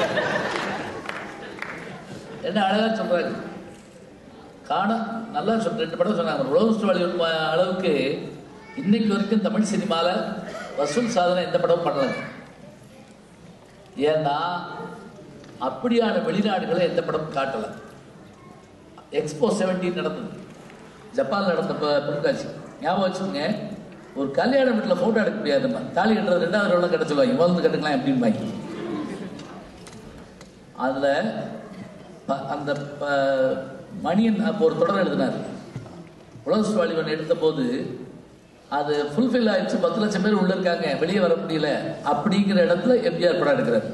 என்ன அழகா சொல்றாங்க, நல்லா சொல்ற 2 படம் சொன்னாங்க. ரோஸ்ட் வேல்யூ அளவுக்கு இன்னைக்கு வரைக்கும் தமிழ் சினிமால வசூல் சாதனை எந்த படமும் பண்ணலங்க. ஏன்னா அப்படியான வெளிநாடுகளை எந்த படமும் காட்டல. எக்ஸ்போ 17 நடந்தது, ஜப்பான்ல நடந்த பொருட்காட்சி. ஞாபகம் வச்சுக்கோங்க, ஒரு கல்யாண வீட்டில் போட்டோ எடுக்க முடியாதுமா, தாலி கட்டுறது 2வது ரோல கட்ட சொல்லுவாங்க, முதல்ல கட்டுக்கலாம் எப்படின்னு. அதுல அந்த மணியன் அப்போ ஒரு தொடர் எழுதினார். உலக வாலிபன் எடுத்த போது அது ஃபுல்ஃபில் ஆயிடுச்சு, 10 லட்சம் பேர் உள்ள இருக்காங்க, வெளியே வர முடியல அப்படிங்கிற இடத்துல எம்ஜிஆர் படம் எடுக்கிறார்.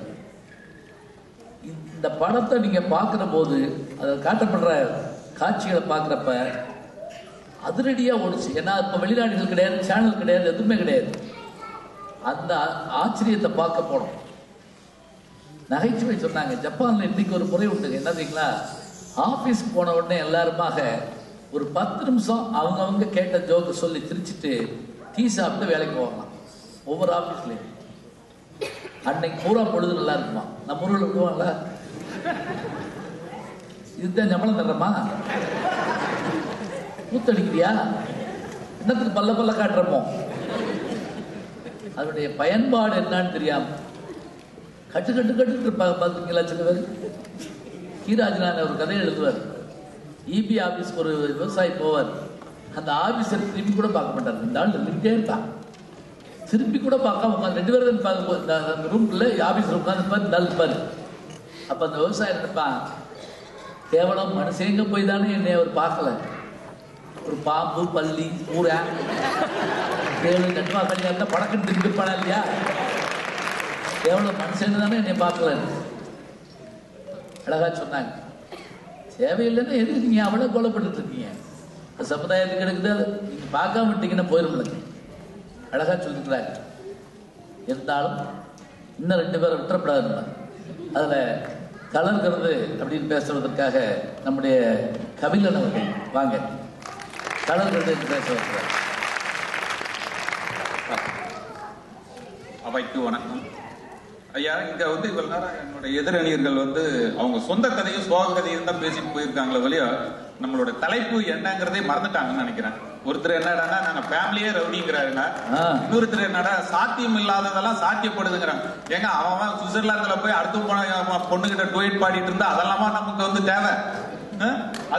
இந்த படத்தை நீங்க பார்க்கிற போது, அதில் காட்டப்படுற காட்சிகளை பார்க்குறப்ப அதிரடியா ஓடுச்சு. ஏன்னா இப்ப வெளிநாடுகள் கிடையாது, சேனல் கிடையாது, எதுவுமே கிடையாது. அந்த ஆச்சரியத்தை பார்க்க போனோம். நகைச்சுவை சொன்னாங்க. ஜப்பான்ல இன்னைக்கு ஒரு முறை உண்டு, என்ன தெரியுங்களா, ஆபீஸ்க்கு போன உடனே எல்லாருமாக ஒரு 10 நிமிஷம் அவங்க கேட்ட ஜோக்கு சொல்லி சிரிச்சுட்டு டீ சாப்பிட்டு வேலைக்கு போகலாம். ஒவ்வொரு ஆபீஸ்லயும் அன்னைக்கு பூரா பொழுது நல்லா இருக்குமா. நம்ம ஊரில் விடுவாங்களா, இதுதான் சம்பளம் தர்றமா, கூத்தடிக்கிறியா, என்னத்துக்கு பல்ல காட்டுறப்போ. அதனுடைய பயன்பாடு என்னன்னு தெரியாம கட்டு இருப்பாங்க. பார்த்தீங்களா, சில பேர் கீராஜனான ஒரு கதையை எழுதுவார். இபி ஆபீஸ்க்கு ஒரு விவசாயி போவார். அந்த ஆபீஸர் திரும்பி கூட பார்க்க மாட்டார். இந்த ஆள் நின்றுட்டே இருப்பான், திரும்பி கூட பார்க்காம உட்காந்து 2 பேரும் அந்த ரூம்ல ஆபீஸ்ல உட்காந்து இந்த ஆள் இருப்பாரு. அப்ப அந்த விவசாயி இருப்பான், கேவலம் மனுஷங்க போய் தானே என்னை அவர் பார்க்கல, ஒரு பாம்பு, பள்ளி, ஊரை, கேளு, நட்பா கல்யாணம் படக்குன்னு திரும்பி இருப்பானா இல்லையா, கேவலம் மனுஷங்க தானே என்னை பார்க்கல. அழகா சொன்னாங்க. தேவையில்லைன்னா எதுக்கு நீங்க அவ்வளவு கொலைப்பட்டு இருக்கீங்க, சமுதாயத்துக்கு எடுக்குது, நீங்க பார்க்காம விட்டீங்கன்னா போயிருங்களுக்கு. அழகா சொல்லிக்கிறாங்க. இருந்தாலும் இன்னும் 2 பேரை விட்டுறப்படாது. அதுல கலர்கிறது அப்படின்னு பேசுவதற்காக நம்முடைய கபிலன் அவர்கள் வாங்க, கலர்கிறது என்று பேச வைக்கிறார். அவைக்கு வணக்கம் ஐயா. இங்க இவ்வளவு நேரம் என்னோட எதிரணியர்கள் அவங்க சொந்த கதையும் சோக கதையும் தான் பேசிட்டு போயிருக்காங்களே வழியா நம்மளோட தலைப்பு என்னங்கிறதே மறந்துட்டாங்கன்னு நினைக்கிறேன். ஒருத்தர் என்னடா நாங்க ஃபேமிலியே ரவுடிங்கிறாருங்க, இன்னொருத்தர் என்னடா சாத்தியம் இல்லாததெல்லாம் சாத்தியப்படுதுங்கிறாங்க. ஏங்க அவன் சுவிட்சர்லாந்துல போய் அடுத்த பொண்ணுகிட்ட டூயட் பாடிட்டு இருந்தா அதெல்லாமா நமக்கு தேவை?